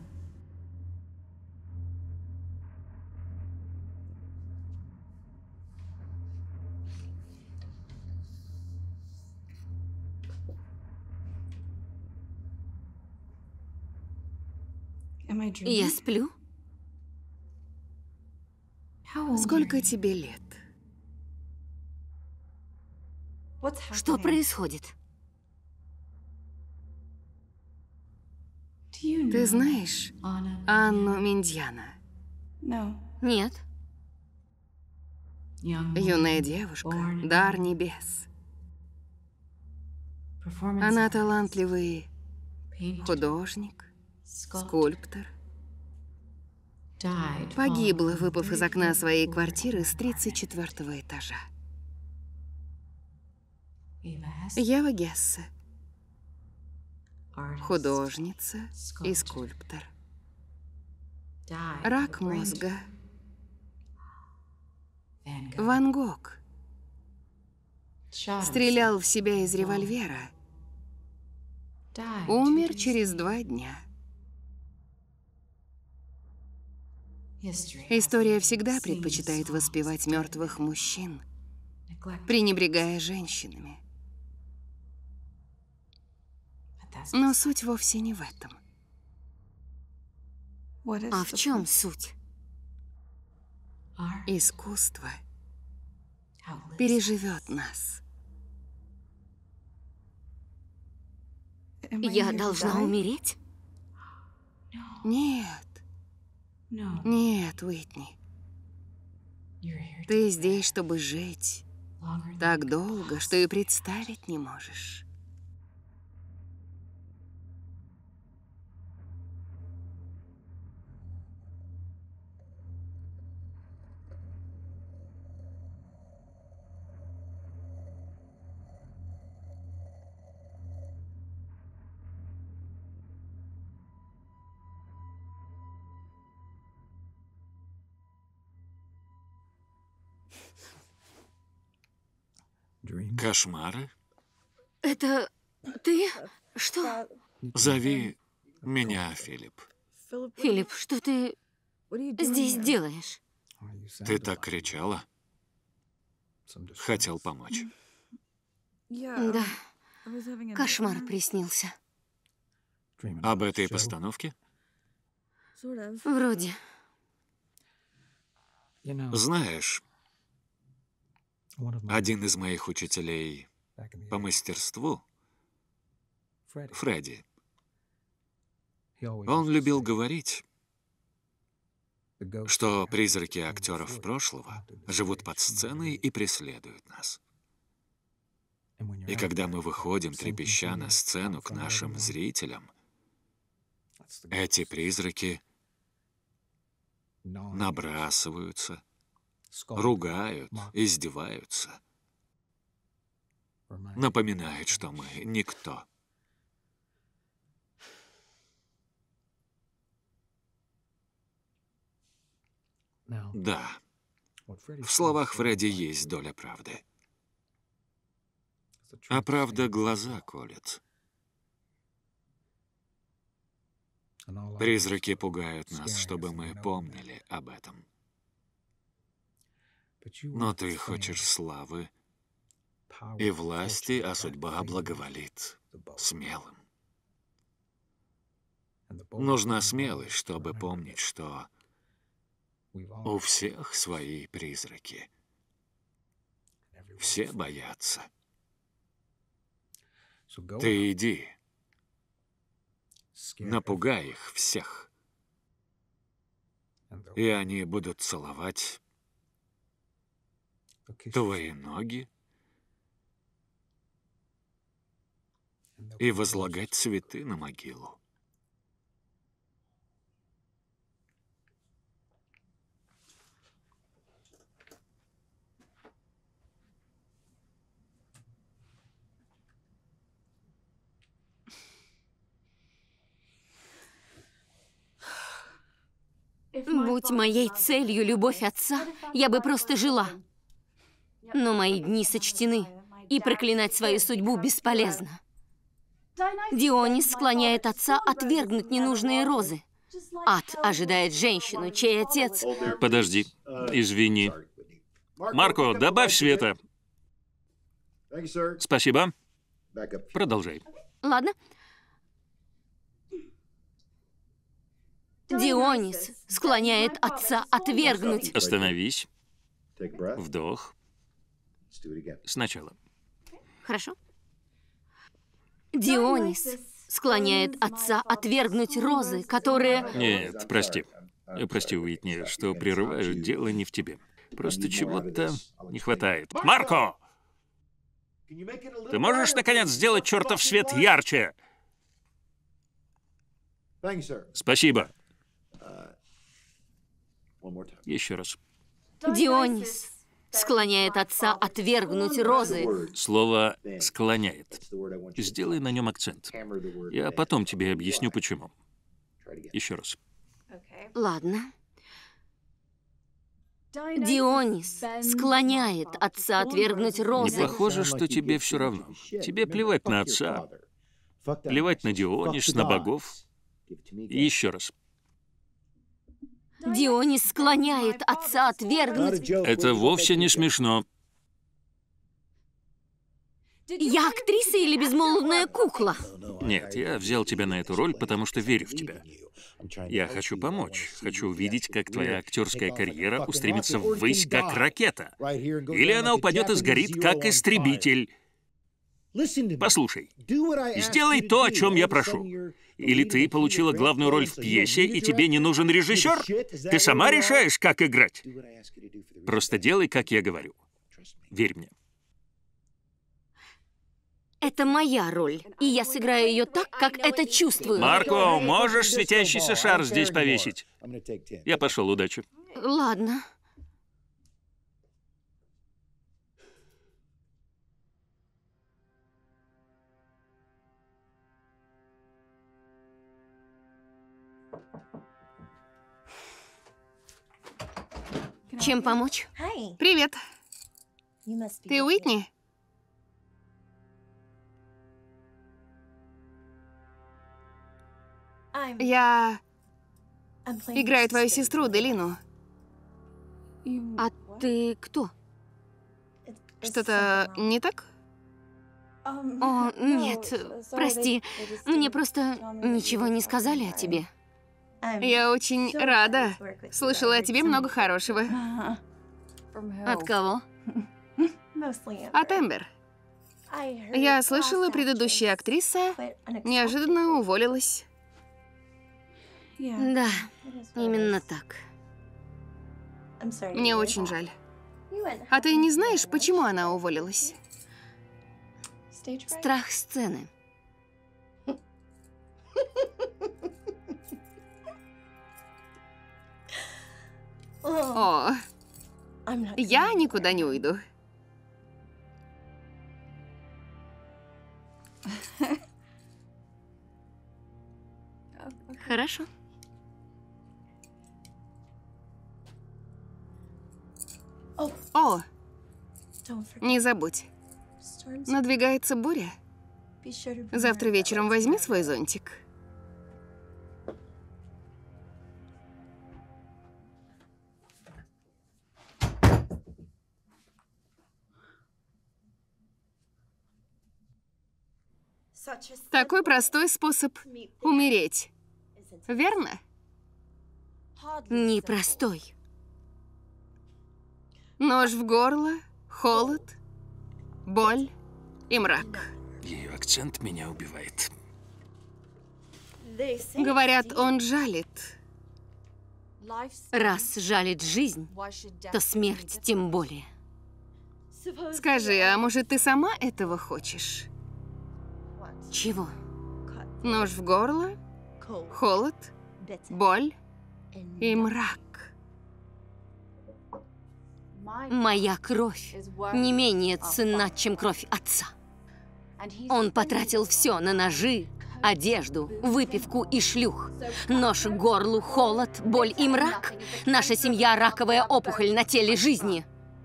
Я сплю? Сколько тебе лет? Что происходит? Ты знаешь Анну Миндьяна? Нет. Юная девушка, дар небес. Она талантливый художник, скульптор. Погибла, выпав из окна своей квартиры с 34-го этажа. Ева Гессе. Художница и скульптор. Рак мозга. Ван Гог. Стрелял в себя из револьвера. Умер через 2 дня. История всегда предпочитает воспевать мертвых мужчин, пренебрегая женщинами. Но суть вовсе не в этом. А в чем суть? Искусство переживет нас. Я должна умереть? Нет. Нет, Уитни. Ты здесь, чтобы жить так долго, что и представить не можешь. Кошмары? Это ты? Что? Зови меня Филипп. Филипп, что ты здесь делаешь? Ты так кричала. Хотел помочь. Да, кошмар приснился. Об этой постановке? Вроде. Знаешь, один из моих учителей по мастерству, Фредди, он любил говорить, что призраки актеров прошлого живут под сценой и преследуют нас. И когда мы выходим, трепеща на сцену к нашим зрителям, эти призраки набрасываются, ругают, издеваются, напоминают, что мы никто. Да, в словах Фредди есть доля правды. А правда глаза колет. Призраки пугают нас, чтобы мы помнили об этом. Но ты хочешь славы и власти, а судьба благоволит смелым. Нужна смелость, чтобы помнить, что у всех свои призраки. Все боятся. Ты иди, напугай их всех, и они будут целовать твои ноги и возлагать цветы на могилу. Будь моей целью любовь отца, я бы просто жила. Но мои дни сочтены, и проклинать свою судьбу бесполезно. Дионис склоняет отца отвергнуть ненужные розы. Ад ожидает женщину, чей отец... Подожди, извини. Марко, добавь света. Спасибо. Продолжай. Ладно. Дионис склоняет отца отвергнуть... Остановись. Вдох. Сначала. Хорошо. Дионис склоняет отца отвергнуть розы, которые... Нет, прости. Прости, Уитни, что прерываю, дело не в тебе. Просто чего-то не хватает. Марко! Ты можешь, наконец, сделать чертов свет ярче? Спасибо. Еще раз. Дионис склоняет отца отвергнуть розы. Слово «склоняет». Сделай на нем акцент. Я потом тебе объясню, почему. Еще раз. Ладно. Дионис склоняет отца отвергнуть розы. Не похоже, что тебе все равно. Тебе плевать на отца, плевать на Дионис, на богов. Еще раз. Дионис склоняет отца отвергнуть... Это вовсе не смешно. Я актриса или безмолвная кукла? Нет, я взял тебя на эту роль, потому что верю в тебя. Я хочу помочь. Хочу увидеть, как твоя актерская карьера устремится ввысь, как ракета. Или она упадет и сгорит, как истребитель. Послушай, сделай то, о чем я прошу. Или ты получила главную роль в пьесе, и тебе не нужен режиссер? Ты сама решаешь, как играть. Просто делай, как я говорю. Верь мне. Это моя роль, и я сыграю ее так, как это чувствую. Марко, можешь светящийся шар здесь повесить? Я пошел, удачи. Ладно. Чем помочь? Привет. Ты Уитни? Я играю твою сестру, Делину. А ты кто? Что-то не так? О, нет, прости. Мне просто ничего не сказали о тебе. Я очень рада. Слышала о тебе много хорошего. От кого? От Эмбер. Я слышала, предыдущая актриса неожиданно уволилась. Да, именно так. Мне очень жаль. А ты не знаешь, почему она уволилась? Страх сцены. О, я никуда не уйду. Хорошо. О, не забудь. Надвигается буря. Завтра вечером возьми свой зонтик. Такой простой способ умереть. Верно? Непростой. Нож в горло, холод, боль и мрак. Ее акцент меня убивает. Говорят, он жалит. Раз жалит жизнь, то смерть тем более. Скажи, а может, ты сама этого хочешь? Чего? Нож в горло, холод, боль и мрак. Моя кровь не менее ценна, чем кровь отца. Он потратил все на ножи, одежду, выпивку и шлюх. Нож к горлу, холод, боль и мрак. Наша семья – раковая опухоль на теле жизни.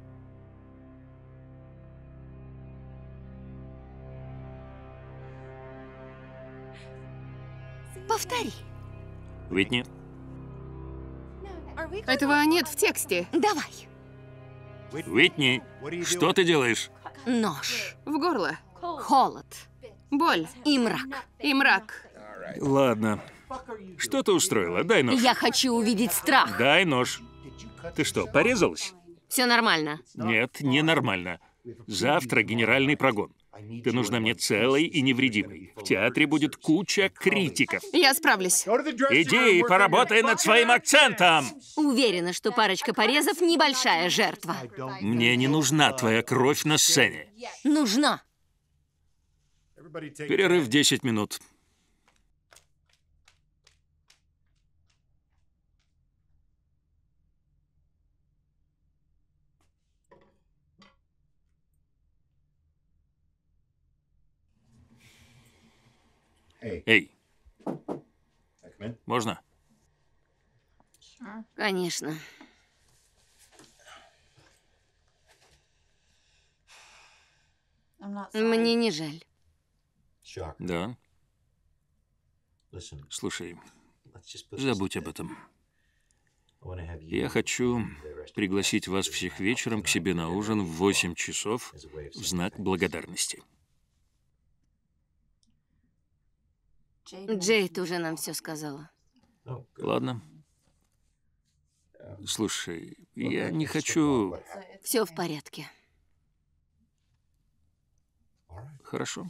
Повтори. Уитни, Этого нет в тексте. Давай. Уитни, что ты делаешь? Нож, В горло. холод Боль и мрак. и мрак. Ладно. Что ты устроила? Дай нож. Я хочу увидеть страх. Дай нож. Ты что, порезалась? Все нормально. Нет, ненормально. Завтра генеральный прогон. Ты нужна мне целой и невредимой. В театре будет куча критиков. Я справлюсь. Иди и поработай над своим акцентом. Уверена, что парочка порезов – небольшая жертва. Мне не нужна твоя кровь на сцене. Нужна. Перерыв 10 минут. Эй, можно? Конечно. Мне не жаль. Да. Слушай, забудь об этом. Я хочу пригласить вас всех вечером к себе на ужин в 8 часов в знак благодарности. Джейд уже нам все сказала. Ладно. Слушай, я не хочу... Все в порядке. Хорошо.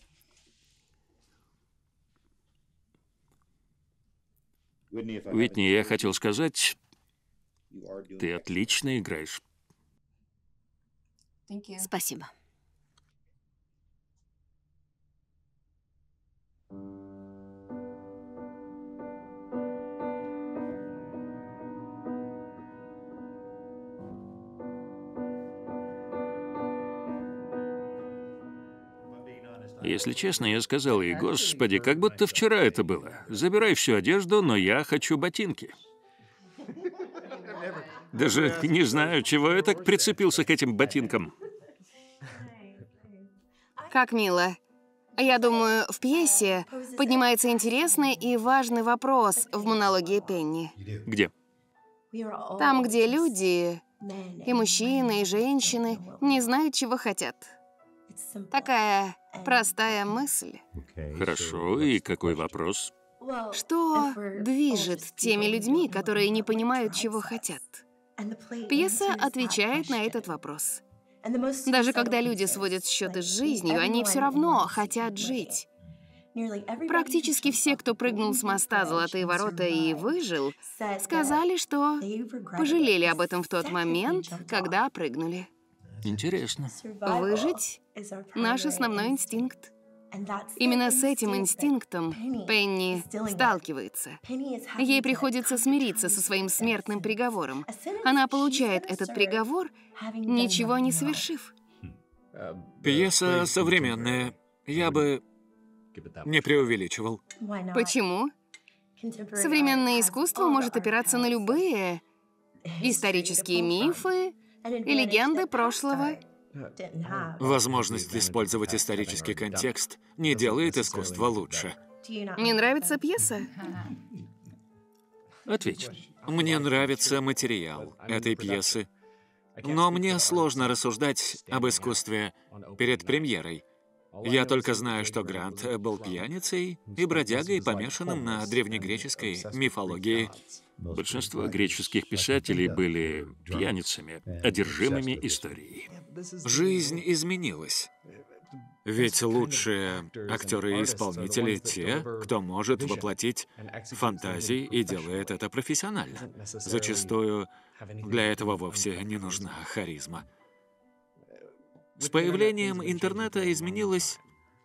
Уитни, я хотел сказать, ты отлично играешь. Спасибо. Если честно, я сказал ей: «Господи, как будто вчера это было. Забирай всю одежду, но я хочу ботинки». Даже не знаю, чего я так прицепился к этим ботинкам. Как мило. Я думаю, в пьесе поднимается интересный и важный вопрос в монологе Пенни. Где? Там, где люди, и мужчины, и женщины, не знают, чего хотят. Такая простая мысль. Хорошо, и какой вопрос? Что движет теми людьми, которые не понимают, чего хотят? Пьеса отвечает на этот вопрос. Даже когда люди сводят счеты с жизнью, они все равно хотят жить. Практически все, кто прыгнул с моста «Золотые ворота» и выжил, сказали, что пожалели об этом в тот момент, когда прыгнули. Интересно. Выжить — наш основной инстинкт. Именно с этим инстинктом Пенни сталкивается. Ей приходится смириться со своим смертным приговором. Она получает этот приговор, ничего не совершив. Пьеса современная. Я бы не преувеличивал. Почему? Современное искусство может опираться на любые исторические мифы и легенды прошлого. Возможность использовать исторический контекст не делает искусство лучше. Не нравится пьеса? Ответь. Мне нравится материал этой пьесы. Но мне сложно рассуждать об искусстве перед премьерой. Я только знаю, что Грант был пьяницей и бродягой, помешанным на древнегреческой мифологии. Большинство греческих писателей были пьяницами, одержимыми историей. Жизнь изменилась. Ведь лучшие актеры и исполнители — те, кто может воплотить фантазии и делает это профессионально. Зачастую для этого вовсе не нужна харизма. С появлением интернета изменилось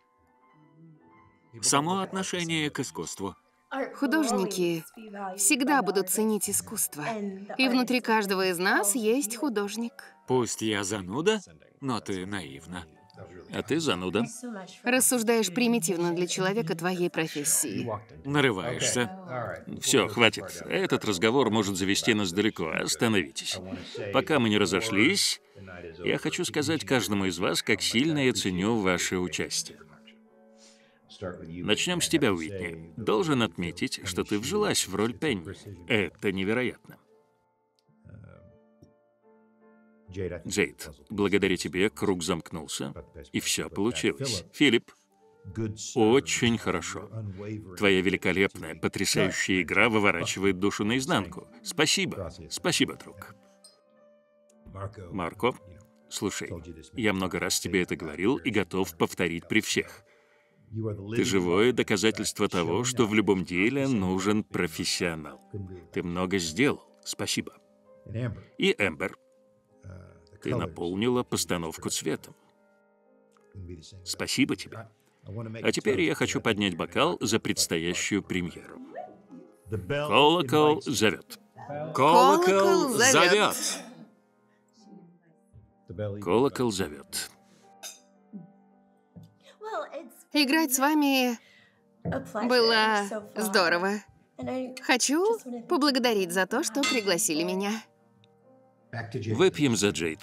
само отношение к искусству. Художники всегда будут ценить искусство. И внутри каждого из нас есть художник. Пусть я зануда, но ты наивна. А ты зануда. Рассуждаешь примитивно для человека твоей профессии. Нарываешься. Все, хватит. Этот разговор может завести нас далеко. Остановитесь. Пока мы не разошлись, я хочу сказать каждому из вас, как сильно я ценю ваше участие. Начнем с тебя, Уитни. Должен отметить, что ты вжилась в роль Пенни. Это невероятно. Джейд, благодаря тебе круг замкнулся, и все получилось. Филипп, очень хорошо. Твоя великолепная, потрясающая игра выворачивает душу наизнанку. Спасибо. Спасибо, друг. Марко, слушай, я много раз тебе это говорил и готов повторить при всех. Ты живое доказательство того, что в любом деле нужен профессионал. Ты много сделал. Спасибо. И Эмбер, ты наполнила постановку цветом. Спасибо тебе. А теперь я хочу поднять бокал за предстоящую премьеру. Колокол зовет. Колокол зовет. Колокол зовет. Играть с вами было здорово. Хочу поблагодарить за то, что пригласили меня. Выпьем за Джейд.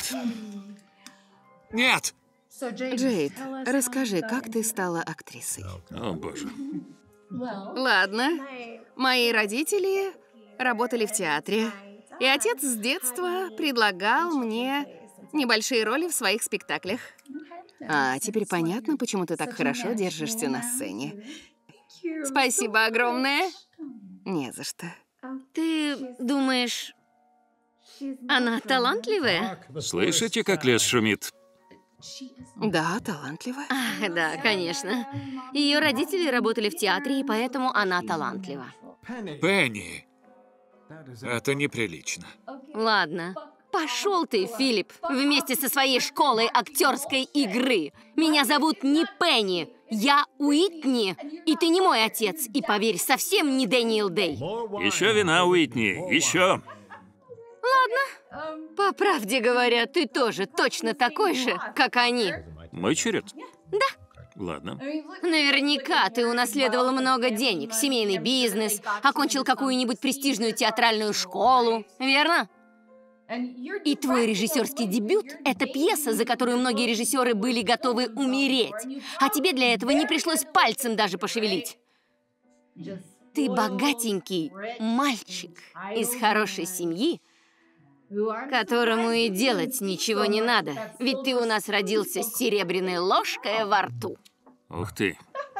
Нет! Джейд, расскажи, как ты стала актрисой? О, боже. Ладно. Мои родители работали в театре, и отец с детства предлагал мне небольшие роли в своих спектаклях. А теперь понятно, почему ты так хорошо держишься на сцене. Спасибо огромное. Не за что. Ты думаешь, она талантливая? Слышите, как лес шумит? Да, талантлива. Да, конечно. Ее родители работали в театре, и поэтому она талантлива. Пенни, это неприлично. Ладно. Пошел ты, Филипп, вместе со своей школой актерской игры. Меня зовут не Пенни, я Уитни, и ты не мой отец, и поверь, совсем не Дэниел Дэй. Еще вина, Уитни, еще. Ладно. По правде говоря, ты тоже точно такой же, как они. Мой черед? Да. Ладно. Наверняка ты унаследовал много денег, семейный бизнес, окончил какую-нибудь престижную театральную школу, верно? И твой режиссерский дебют — это пьеса, за которую многие режиссеры были готовы умереть. А тебе для этого не пришлось пальцем даже пошевелить. Ты богатенький мальчик из хорошей семьи, которому и делать ничего не надо. Ведь ты у нас родился с серебряной ложкой во рту. Ух ты.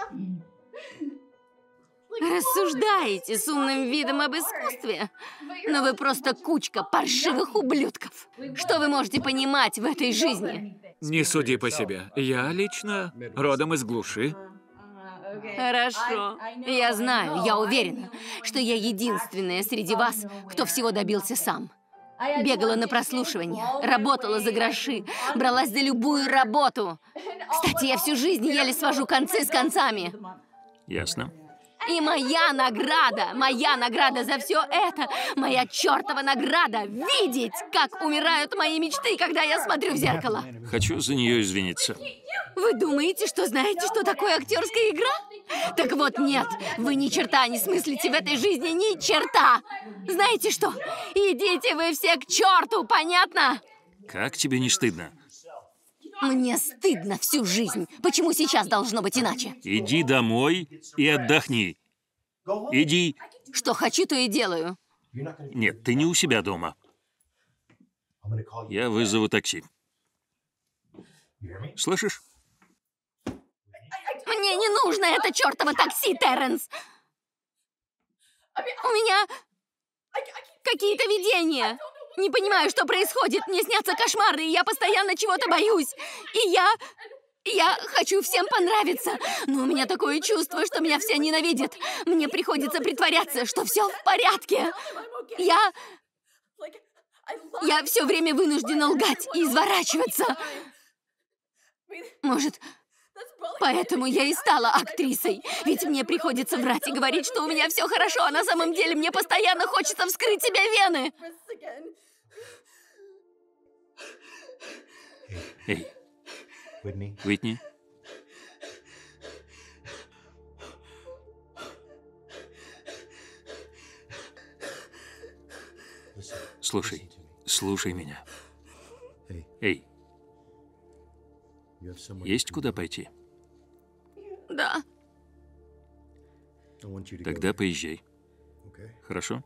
Рассуждаете с умным видом об искусстве, но вы просто кучка паршивых ублюдков. Что вы можете понимать в этой жизни? Не суди по себе. Я лично родом из глуши. Хорошо. Я знаю, я уверена, что я единственная среди вас, кто всего добился сам. Бегала на прослушивание, работала за гроши, бралась за любую работу. Кстати, я всю жизнь еле свожу концы с концами. Ясно. И моя награда за все это, моя чертова награда — видеть, как умирают мои мечты, когда я смотрю в зеркало. Хочу за нее извиниться. Вы думаете, что знаете, что такое актерская игра? Так вот, нет, вы ни черта не смыслите в этой жизни, ни черта. Знаете что? Идите вы все к черту, понятно? Как тебе не стыдно? Мне стыдно всю жизнь. Почему сейчас должно быть иначе? Иди домой и отдохни. Иди. Что хочу, то и делаю. Нет, ты не у себя дома. Я вызову такси. Слышишь? Мне не нужно это чертово такси, Терренс. У меня какие-то видения. Не понимаю, что происходит. Мне снятся кошмары, и я постоянно чего-то боюсь. И я хочу всем понравиться. Но у меня такое чувство, что меня все ненавидят. Мне приходится притворяться, что все в порядке. Я все время вынуждена лгать и изворачиваться. Может, поэтому я и стала актрисой. Ведь мне приходится врать и говорить, что у меня все хорошо, а на самом деле мне постоянно хочется вскрыть себе вены. Эй, Уитни. Слушай меня. Эй, есть куда пойти? Да. Тогда поезжай. Хорошо?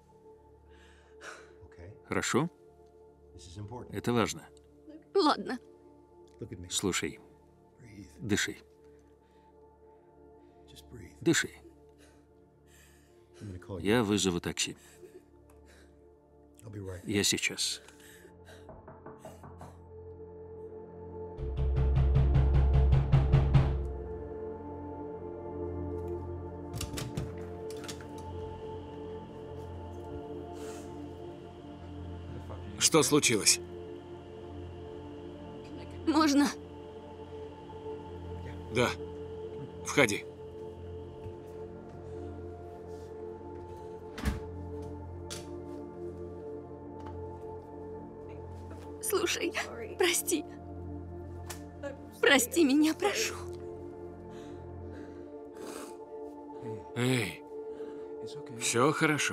Хорошо? Это важно. Ладно. Слушай, дыши. Дыши. Я вызову такси. Я сейчас. Что случилось? Можно? Да. Входи. Слушай, прости. Прости меня, прошу. Эй, все хорошо.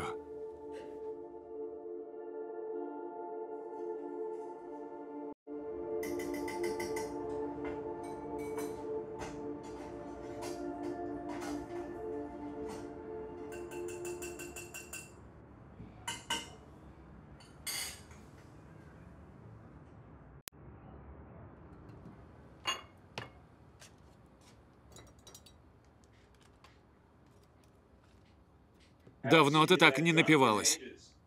Давно ты так не напивалась.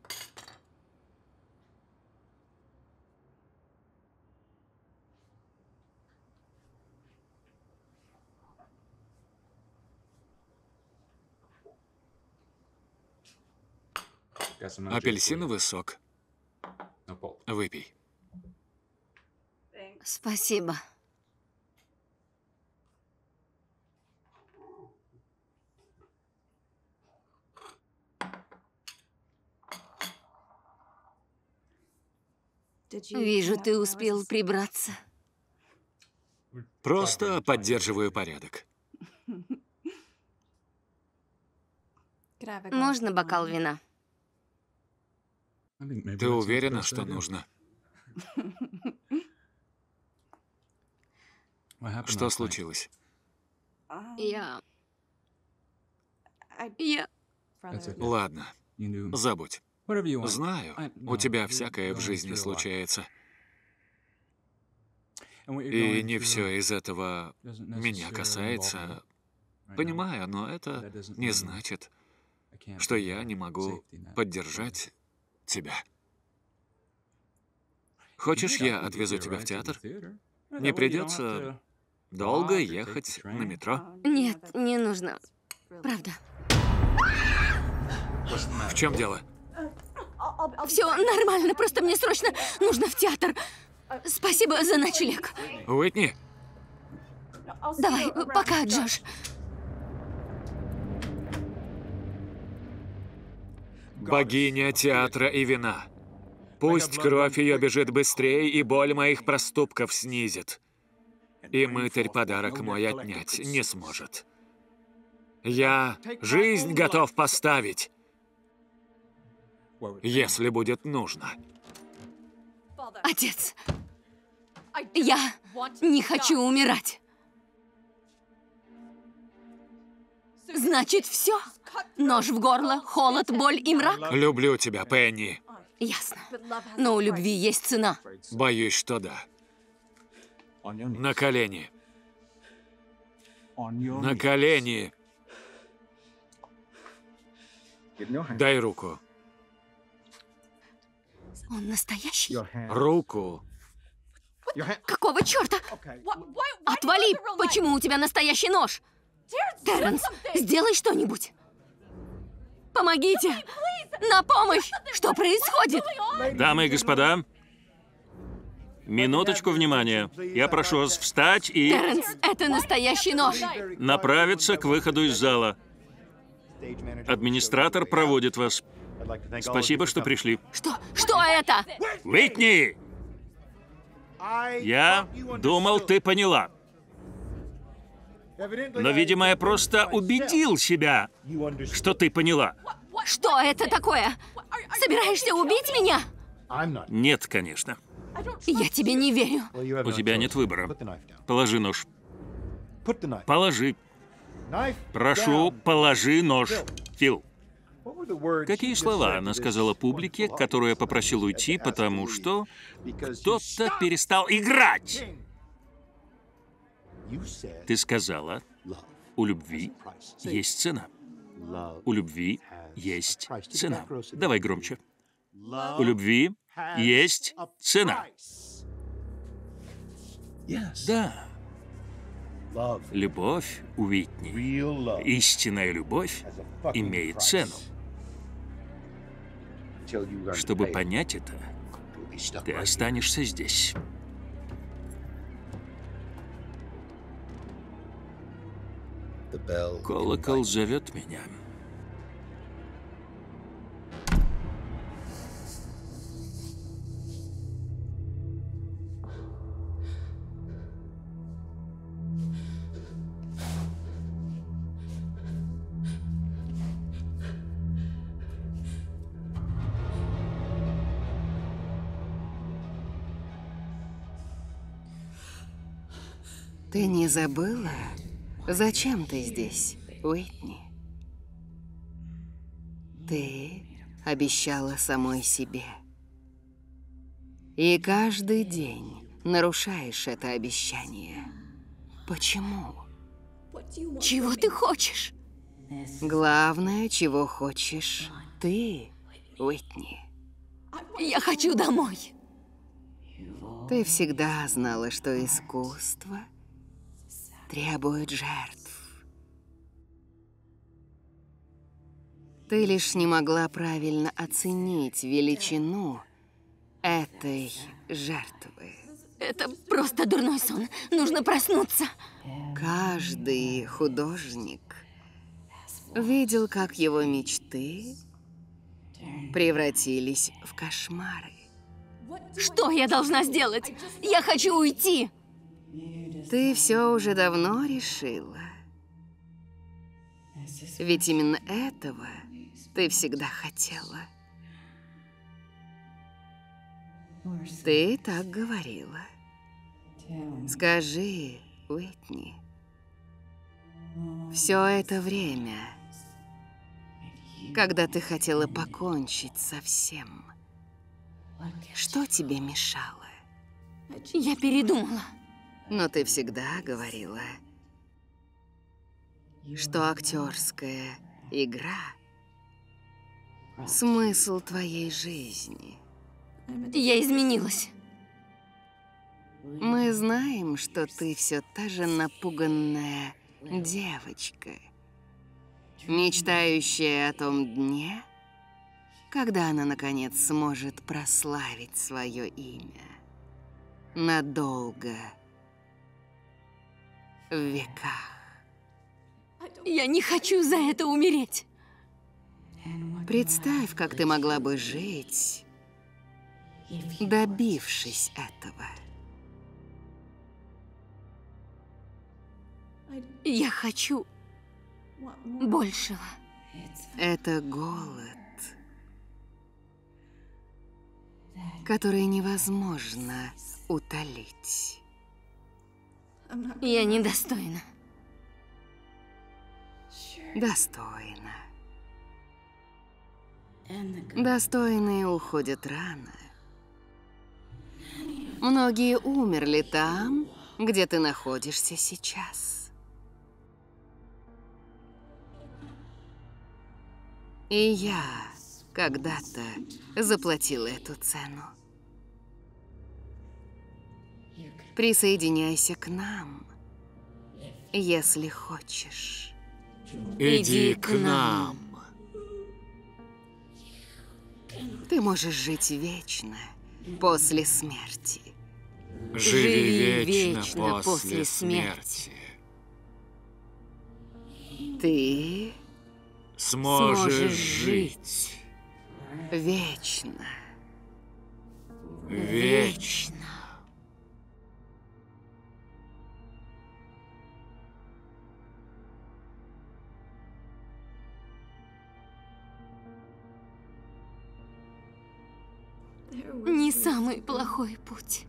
Апельсиновый сок. Выпей. Спасибо. Вижу, ты успел прибраться. Просто поддерживаю порядок. Можно бокал вина? Ты уверена, что нужно? Что случилось? Я... Ладно, забудь. Знаю, у тебя всякое в жизни случается. И не все из этого меня касается. Понимаю, но это не значит, что я не могу поддержать тебя. Хочешь, я отвезу тебя в театр? Не придется долго ехать на метро. Нет, не нужно. Правда. В чем дело? Все нормально, просто мне срочно нужно в театр. Спасибо за ночлег. Уитни? Давай, пока, Джош. Богиня театра и вина. Пусть кровь ее бежит быстрее, и боль моих проступков снизит. И мытарь подарок мой отнять не сможет. Я жизнь готов поставить, если будет нужно. Отец, я не хочу умирать. Значит, все? Нож в горло, холод, боль и мрак? Люблю тебя, Пенни. Ясно. Но у любви есть цена. Боюсь, что да. На колени. На колени. Дай руку. Он настоящий? Руку. Какого черта? Отвали! Почему у тебя настоящий нож? Терренс, сделай что-нибудь. Помогите! На помощь! Что происходит? Дамы и господа, минуточку внимания. Я прошу вас встать и Терренс, это настоящий нож. направиться к выходу из зала. Администратор проводит вас. Спасибо, что пришли. Что это? Уитни! Я думал, ты поняла. Но, видимо, я просто убедил себя, что ты поняла. Что это такое? Собираешься убить меня? Нет, конечно. Я тебе не верю. У тебя нет выбора. Положи нож. Положи. Прошу, положи нож. Фил. Какие слова она сказала публике, которую я попросил уйти, потому что кто-то перестал играть? Ты сказала, у любви есть цена. У любви есть цена. Давай громче. У любви есть цена. Да. Любовь, Уитни, истинная любовь имеет цену. Чтобы понять это, ты останешься здесь. Колокол зовет меня. Ты не забыла, зачем ты здесь, Уитни? Ты обещала самой себе. И каждый день нарушаешь это обещание. Почему? Чего ты хочешь? Главное, чего хочешь ты, Уитни. Я хочу домой. Ты всегда знала, что искусство требует жертв. Ты лишь не могла правильно оценить величину этой жертвы. Это просто дурной сон. Нужно проснуться. Каждый художник видел, как его мечты превратились в кошмары. Что я должна сделать? Я хочу уйти. Ты все уже давно решила. Ведь именно этого ты всегда хотела. Ты так говорила. Скажи, Уитни, все это время, когда ты хотела покончить со всем, что тебе мешало? Я передумала. Но ты всегда говорила, что актерская игра — смысл твоей жизни. Я изменилась. Мы знаем, что ты все та же напуганная девочка, мечтающая о том дне, когда она, наконец, сможет прославить свое имя надолго, в веках. Я не хочу за это умереть. Представь, как ты могла бы жить, добившись этого. Я хочу большего. Это голод, который невозможно утолить. Я недостойна. Достойно. Достойные уходят рано. Многие умерли там, где ты находишься сейчас. И я когда-то заплатила эту цену. Присоединяйся к нам, если хочешь. Иди к нам. Ты можешь жить вечно после смерти. Живи вечно после смерти. Ты сможешь жить вечно. Вечно. Не самый плохой путь.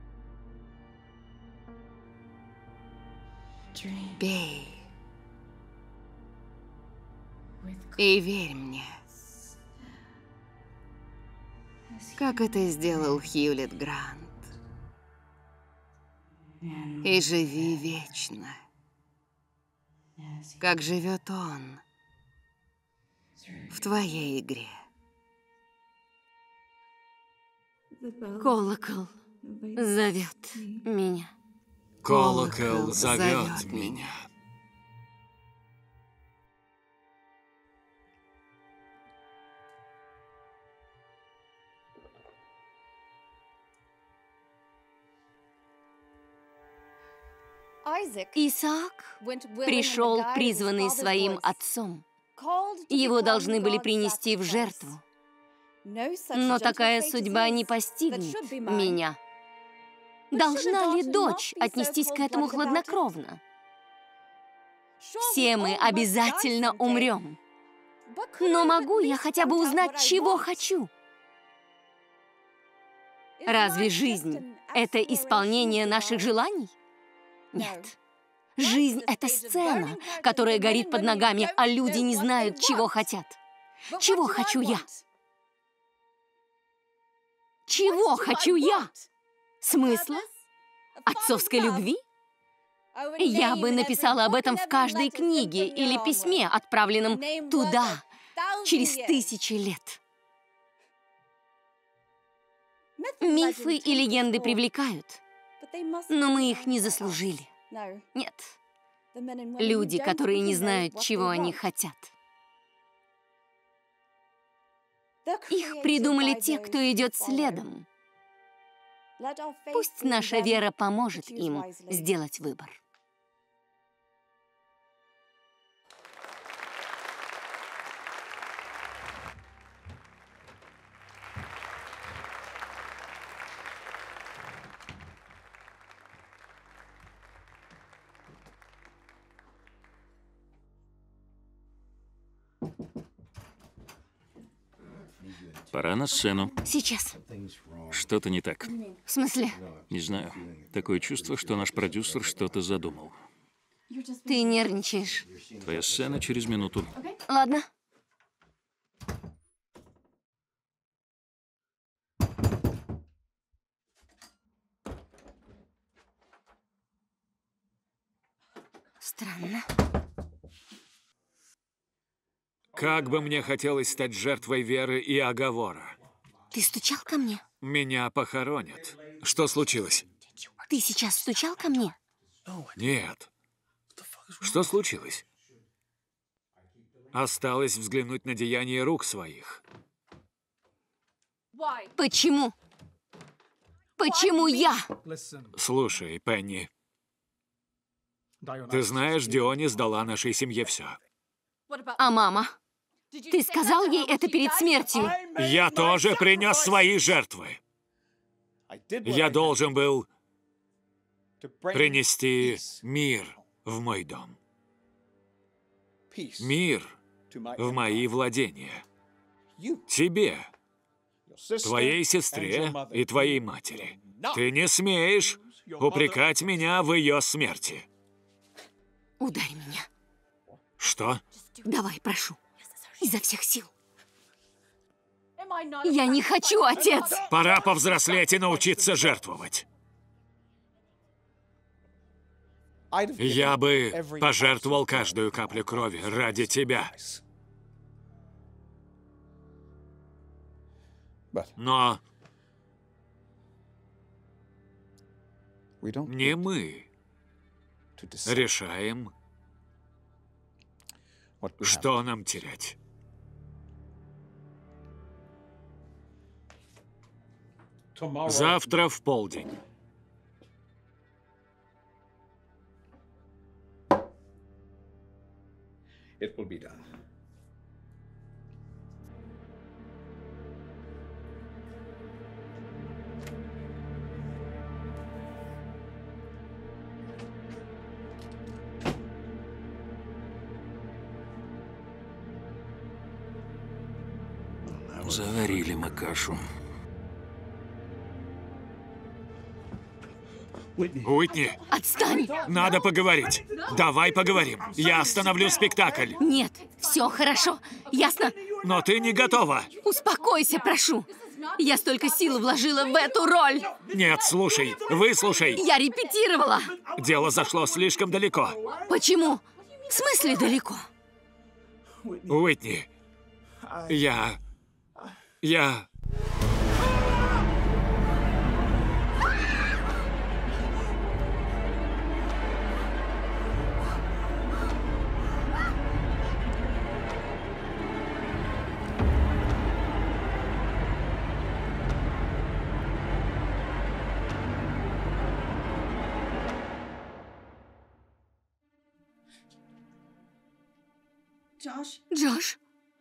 Пей. И верь мне, как это сделал Хьюлетт Грант. И живи вечно, как живет он в твоей игре. Колокол зовет меня. Колокол зовет меня. Исаак пришел, призванный своим отцом. Его должны были принести в жертву. Но такая судьба не постигнет меня. Должна ли дочь отнестись к этому хладнокровно? Все мы обязательно умрем. Но могу я хотя бы узнать, чего хочу? Разве жизнь — это исполнение наших желаний? Нет. Жизнь — это сцена, которая горит под ногами, а люди не знают, чего хотят. Чего хочу я? Чего хочу я? Смысла? Отцовской любви? Я бы написала об этом в каждой книге или письме, отправленном туда, через тысячи лет. Мифы и легенды привлекают, но мы их не заслужили. Нет. Люди, которые не знают, чего они хотят. Их придумали те, кто идет следом. Пусть наша вера поможет им сделать выбор. Пора на сцену. Сейчас. Что-то не так. В смысле? Не знаю. Такое чувство, что наш продюсер что-то задумал. Ты нервничаешь. Твоя сцена через минуту. Ладно. Странно. Как бы мне хотелось стать жертвой веры и оговора. Ты стучал ко мне? Меня похоронят. Что случилось? Ты сейчас стучал ко мне? Нет. Что случилось? Осталось взглянуть на деяния рук своих. Почему? Почему я? Слушай, Пенни. Ты знаешь, Дионис дала нашей семье все. А мама? Ты сказал ей это перед смертью? Я тоже принес свои жертвы. Я должен был принести мир в мой дом. Мир в мои владения. Тебе, твоей сестре и твоей матери. Ты не смеешь упрекать меня в ее смерти. Ударь меня. Что? Давай, прошу. Изо всех сил. Я не хочу, отец! Пора повзрослеть и научиться жертвовать. Я бы пожертвовал каждую каплю крови ради тебя. Но не мы решаем, что нам терять. Завтра в полдень. Заварили мы кашу. Уитни, Отстань! надо поговорить. Давай поговорим. Я остановлю спектакль. Нет, все хорошо. Ясно? Но ты не готова. Успокойся, прошу. Я столько сил вложила в эту роль. Нет, слушай, выслушай. Я репетировала. Дело зашло слишком далеко. Почему? В смысле далеко? Уитни, я... Джош,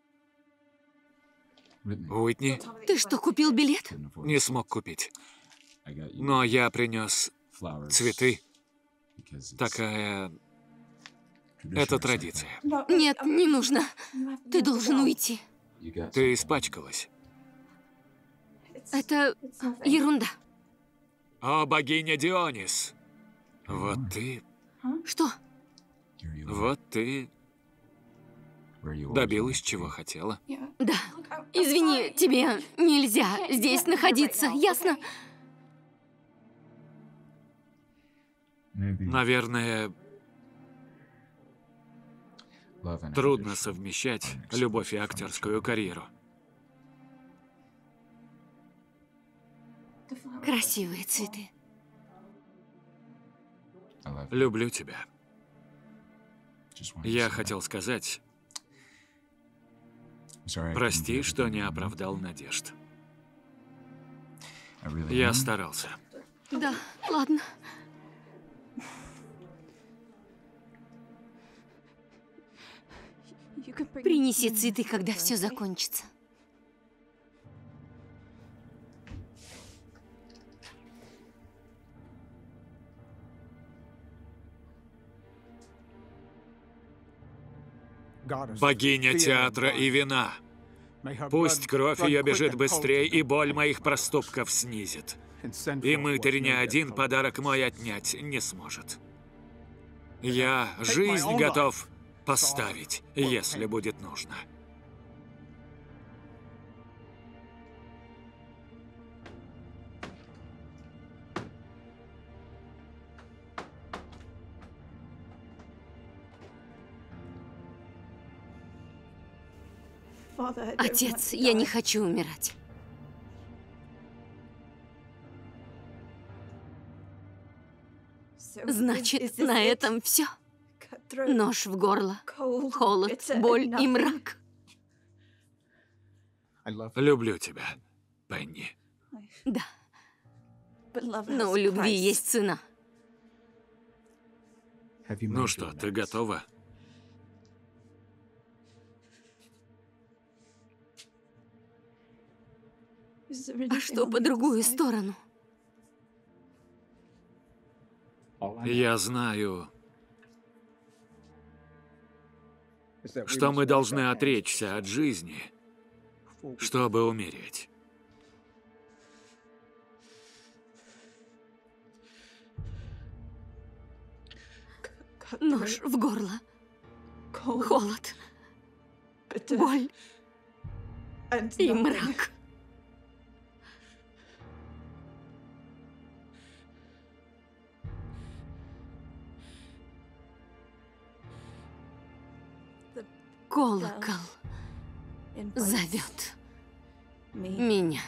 Уитни, ты что, купил билет? не смог купить. Но я принес цветы. Такая... Это традиция. Нет, не нужно. Ты должен уйти. Ты испачкалась. Это ерунда. О, богиня Дионис! Вот ты... Что? Вот ты... добилась, чего хотела. Да. Извини, тебе нельзя здесь находиться, ясно? Наверное, трудно совмещать любовь и актерскую карьеру. Красивые цветы. Люблю тебя. Я хотел сказать... Прости, что не оправдал надежд. Я старался. Да, ладно. Принеси цветы, когда все закончится. Богиня театра и вина. Пусть кровь ее бежит быстрее, и боль моих проступков снизит. И мытарь ни один подарок мой отнять не сможет. Я жизнь готов поставить, если будет нужно. Отец, я не хочу умирать. Значит, на этом все. Нож в горло, холод, боль и мрак. Люблю тебя, Пенни. Да. Но у любви есть цена. Ну что, ты готова? А что по другую сторону? Я знаю, что мы должны отречься от жизни, чтобы умереть. Нож в горло, холод, боль и мрак. Колокол зовет меня.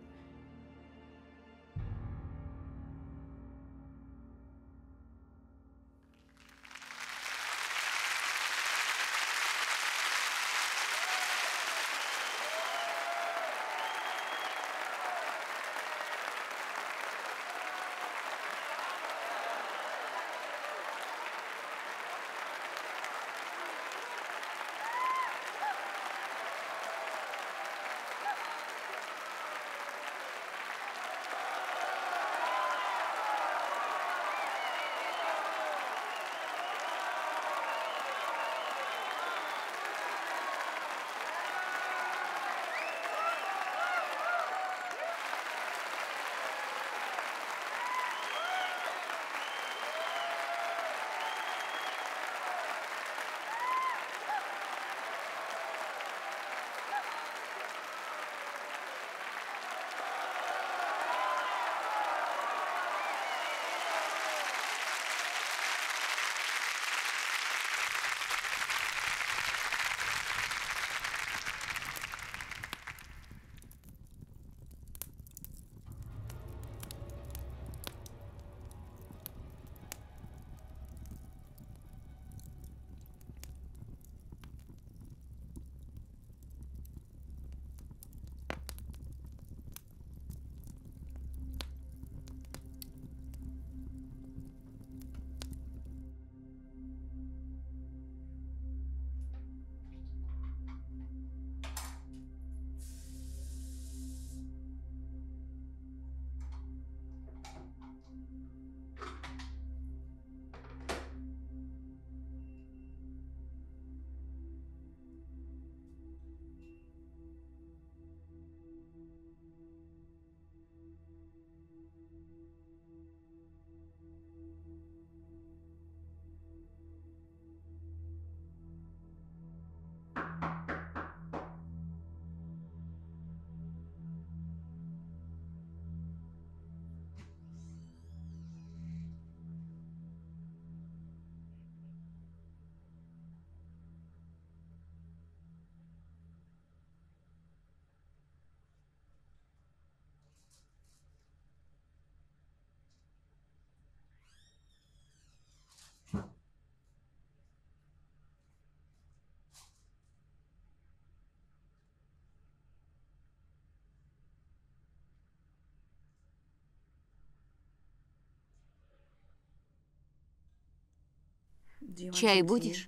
Чай будешь?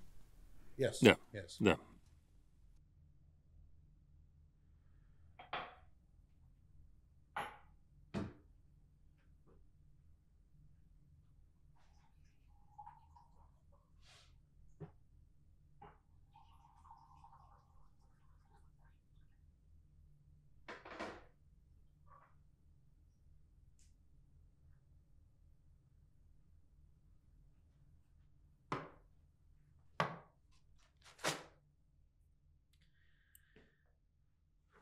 Да, да.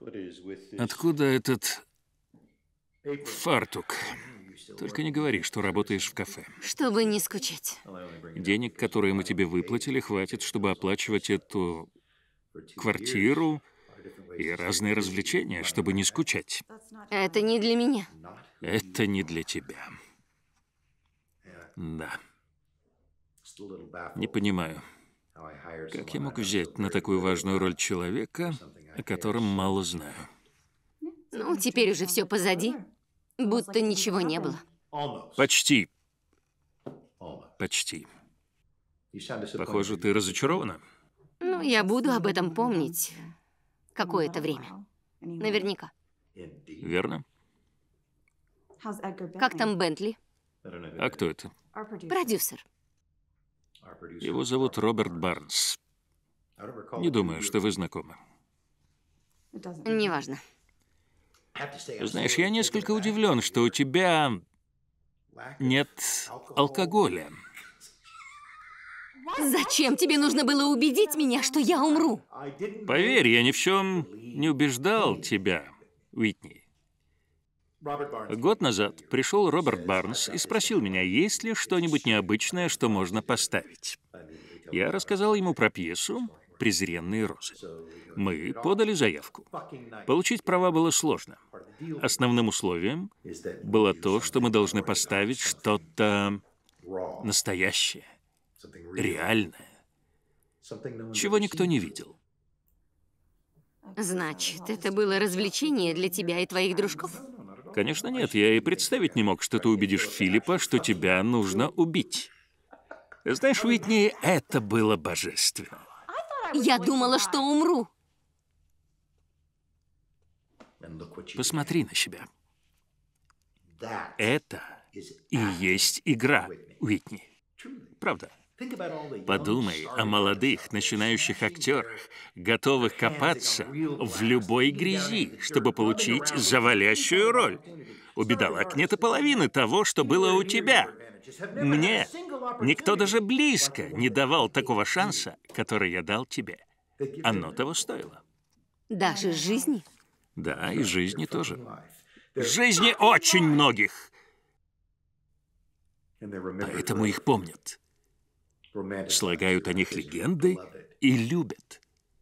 Откуда этот фартук? Только не говори, что работаешь в кафе. Чтобы не скучать. Денег, которые мы тебе выплатили, хватит, чтобы оплачивать эту квартиру и разные развлечения, чтобы не скучать. Это не для меня. Это не для тебя. Да. Не понимаю, как я мог взять на такую важную роль человека, о котором мало знаю. Ну, теперь уже все позади. Будто ничего не было. Почти. Почти. Похоже, ты разочарована. Ну, я буду об этом помнить какое-то время. Наверняка. Верно? Как там Бентли? А кто это? Продюсер. Его зовут Роберт Барнс. Не думаю, что вы знакомы. Неважно. Знаешь, я несколько удивлен, что у тебя нет алкоголя. Зачем тебе нужно было убедить меня, что я умру? Поверь, я ни в чем не убеждал тебя, Уитни. Год назад пришел Роберт Барнс и спросил меня, есть ли что-нибудь необычное, что можно поставить. Я рассказал ему про пьесу «Презренные розы». Мы подали заявку. Получить права было сложно. Основным условием было то, что мы должны поставить что-то настоящее, реальное, чего никто не видел. Значит, это было развлечение для тебя и твоих дружков? Конечно, нет. Я и представить не мог, что ты убедишь Филиппа, что тебя нужно убить. Знаешь, Уитни, это было божественно. Я думала, что умру. Посмотри на себя. Это и есть игра, Уитни. Правда. Подумай о молодых, начинающих актерах, готовых копаться в любой грязи, чтобы получить завалящую роль. У бедолаг нет и половины того, что было у тебя. Мне никто даже близко не давал такого шанса, который я дал тебе. Оно того стоило. Даже жизни? Да, и жизни тоже. Жизни очень многих. Поэтому их помнят. Слагают о них легенды и любят.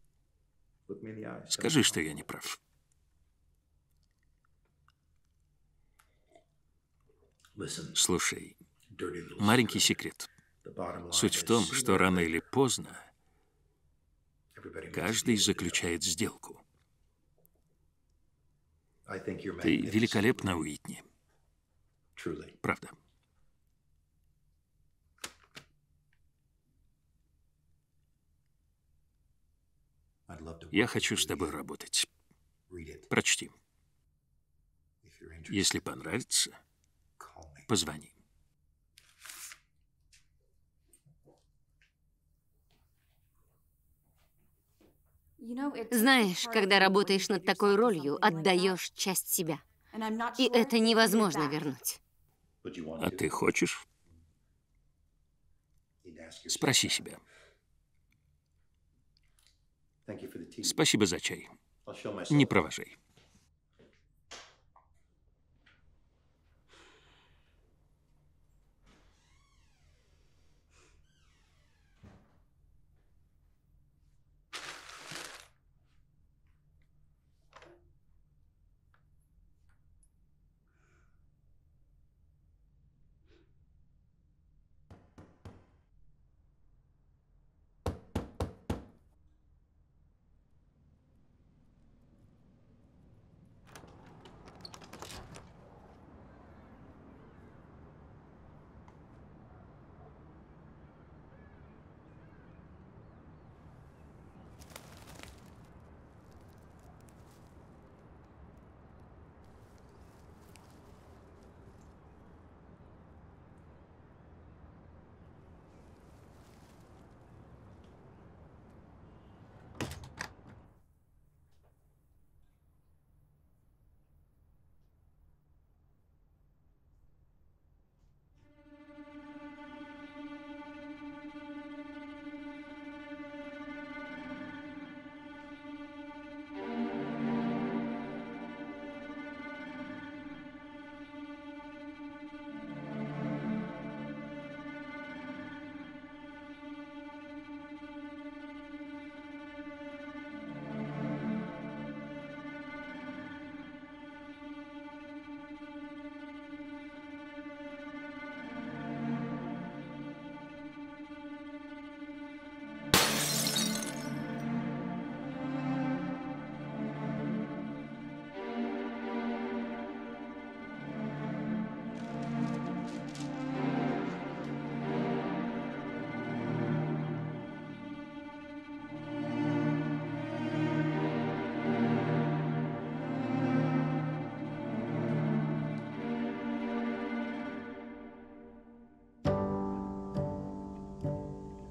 Скажи, что я не прав. Слушай, маленький секрет. Суть в том, что рано или поздно каждый заключает сделку. Ты великолепна, Уитни. Правда. Я хочу с тобой работать. Прочти. Если понравится, позвони. Знаешь, когда работаешь над такой ролью, отдаешь часть себя. И это невозможно вернуть. А ты хочешь? Спроси себя. Спасибо за чай. Не провожай.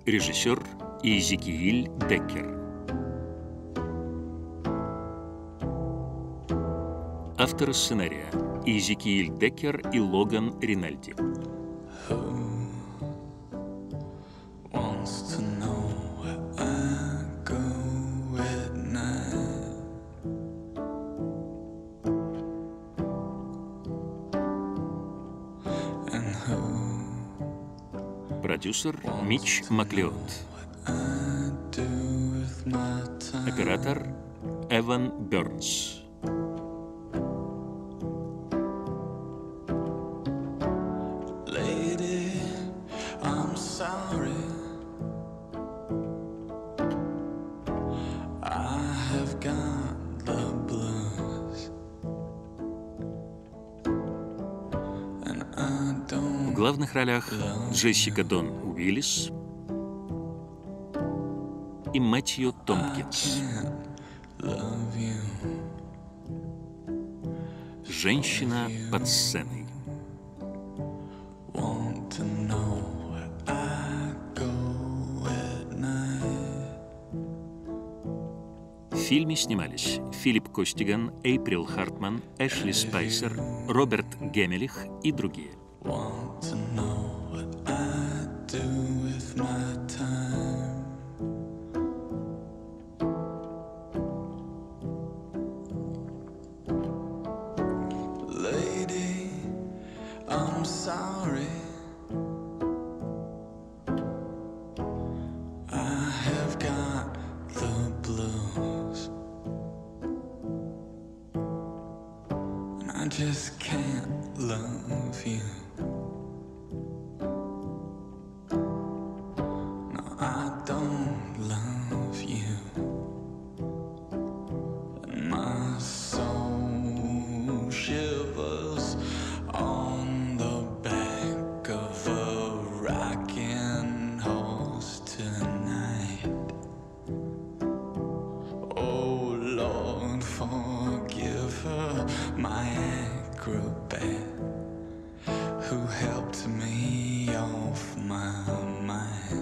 Режиссер Изикииль Деккер. Авторы сценария Изикииль Деккер и Логан Ринальди. Продюсер Митч Маклеод. Оператор Эван Бернс. В главных ролях Джессика Дон Уиллис и Мэтью Томпкинс. Женщина под сценой. В фильме снимались Филипп Костиган, Эйприл Хартман, Эшли Спайсер, Роберт Гемелих и другие. I just can't love you. No, I don't love you. And my soul shivers on the back of a rocking horse tonight. Oh Lord, forgive her, my acrobat, who helped me off my mind.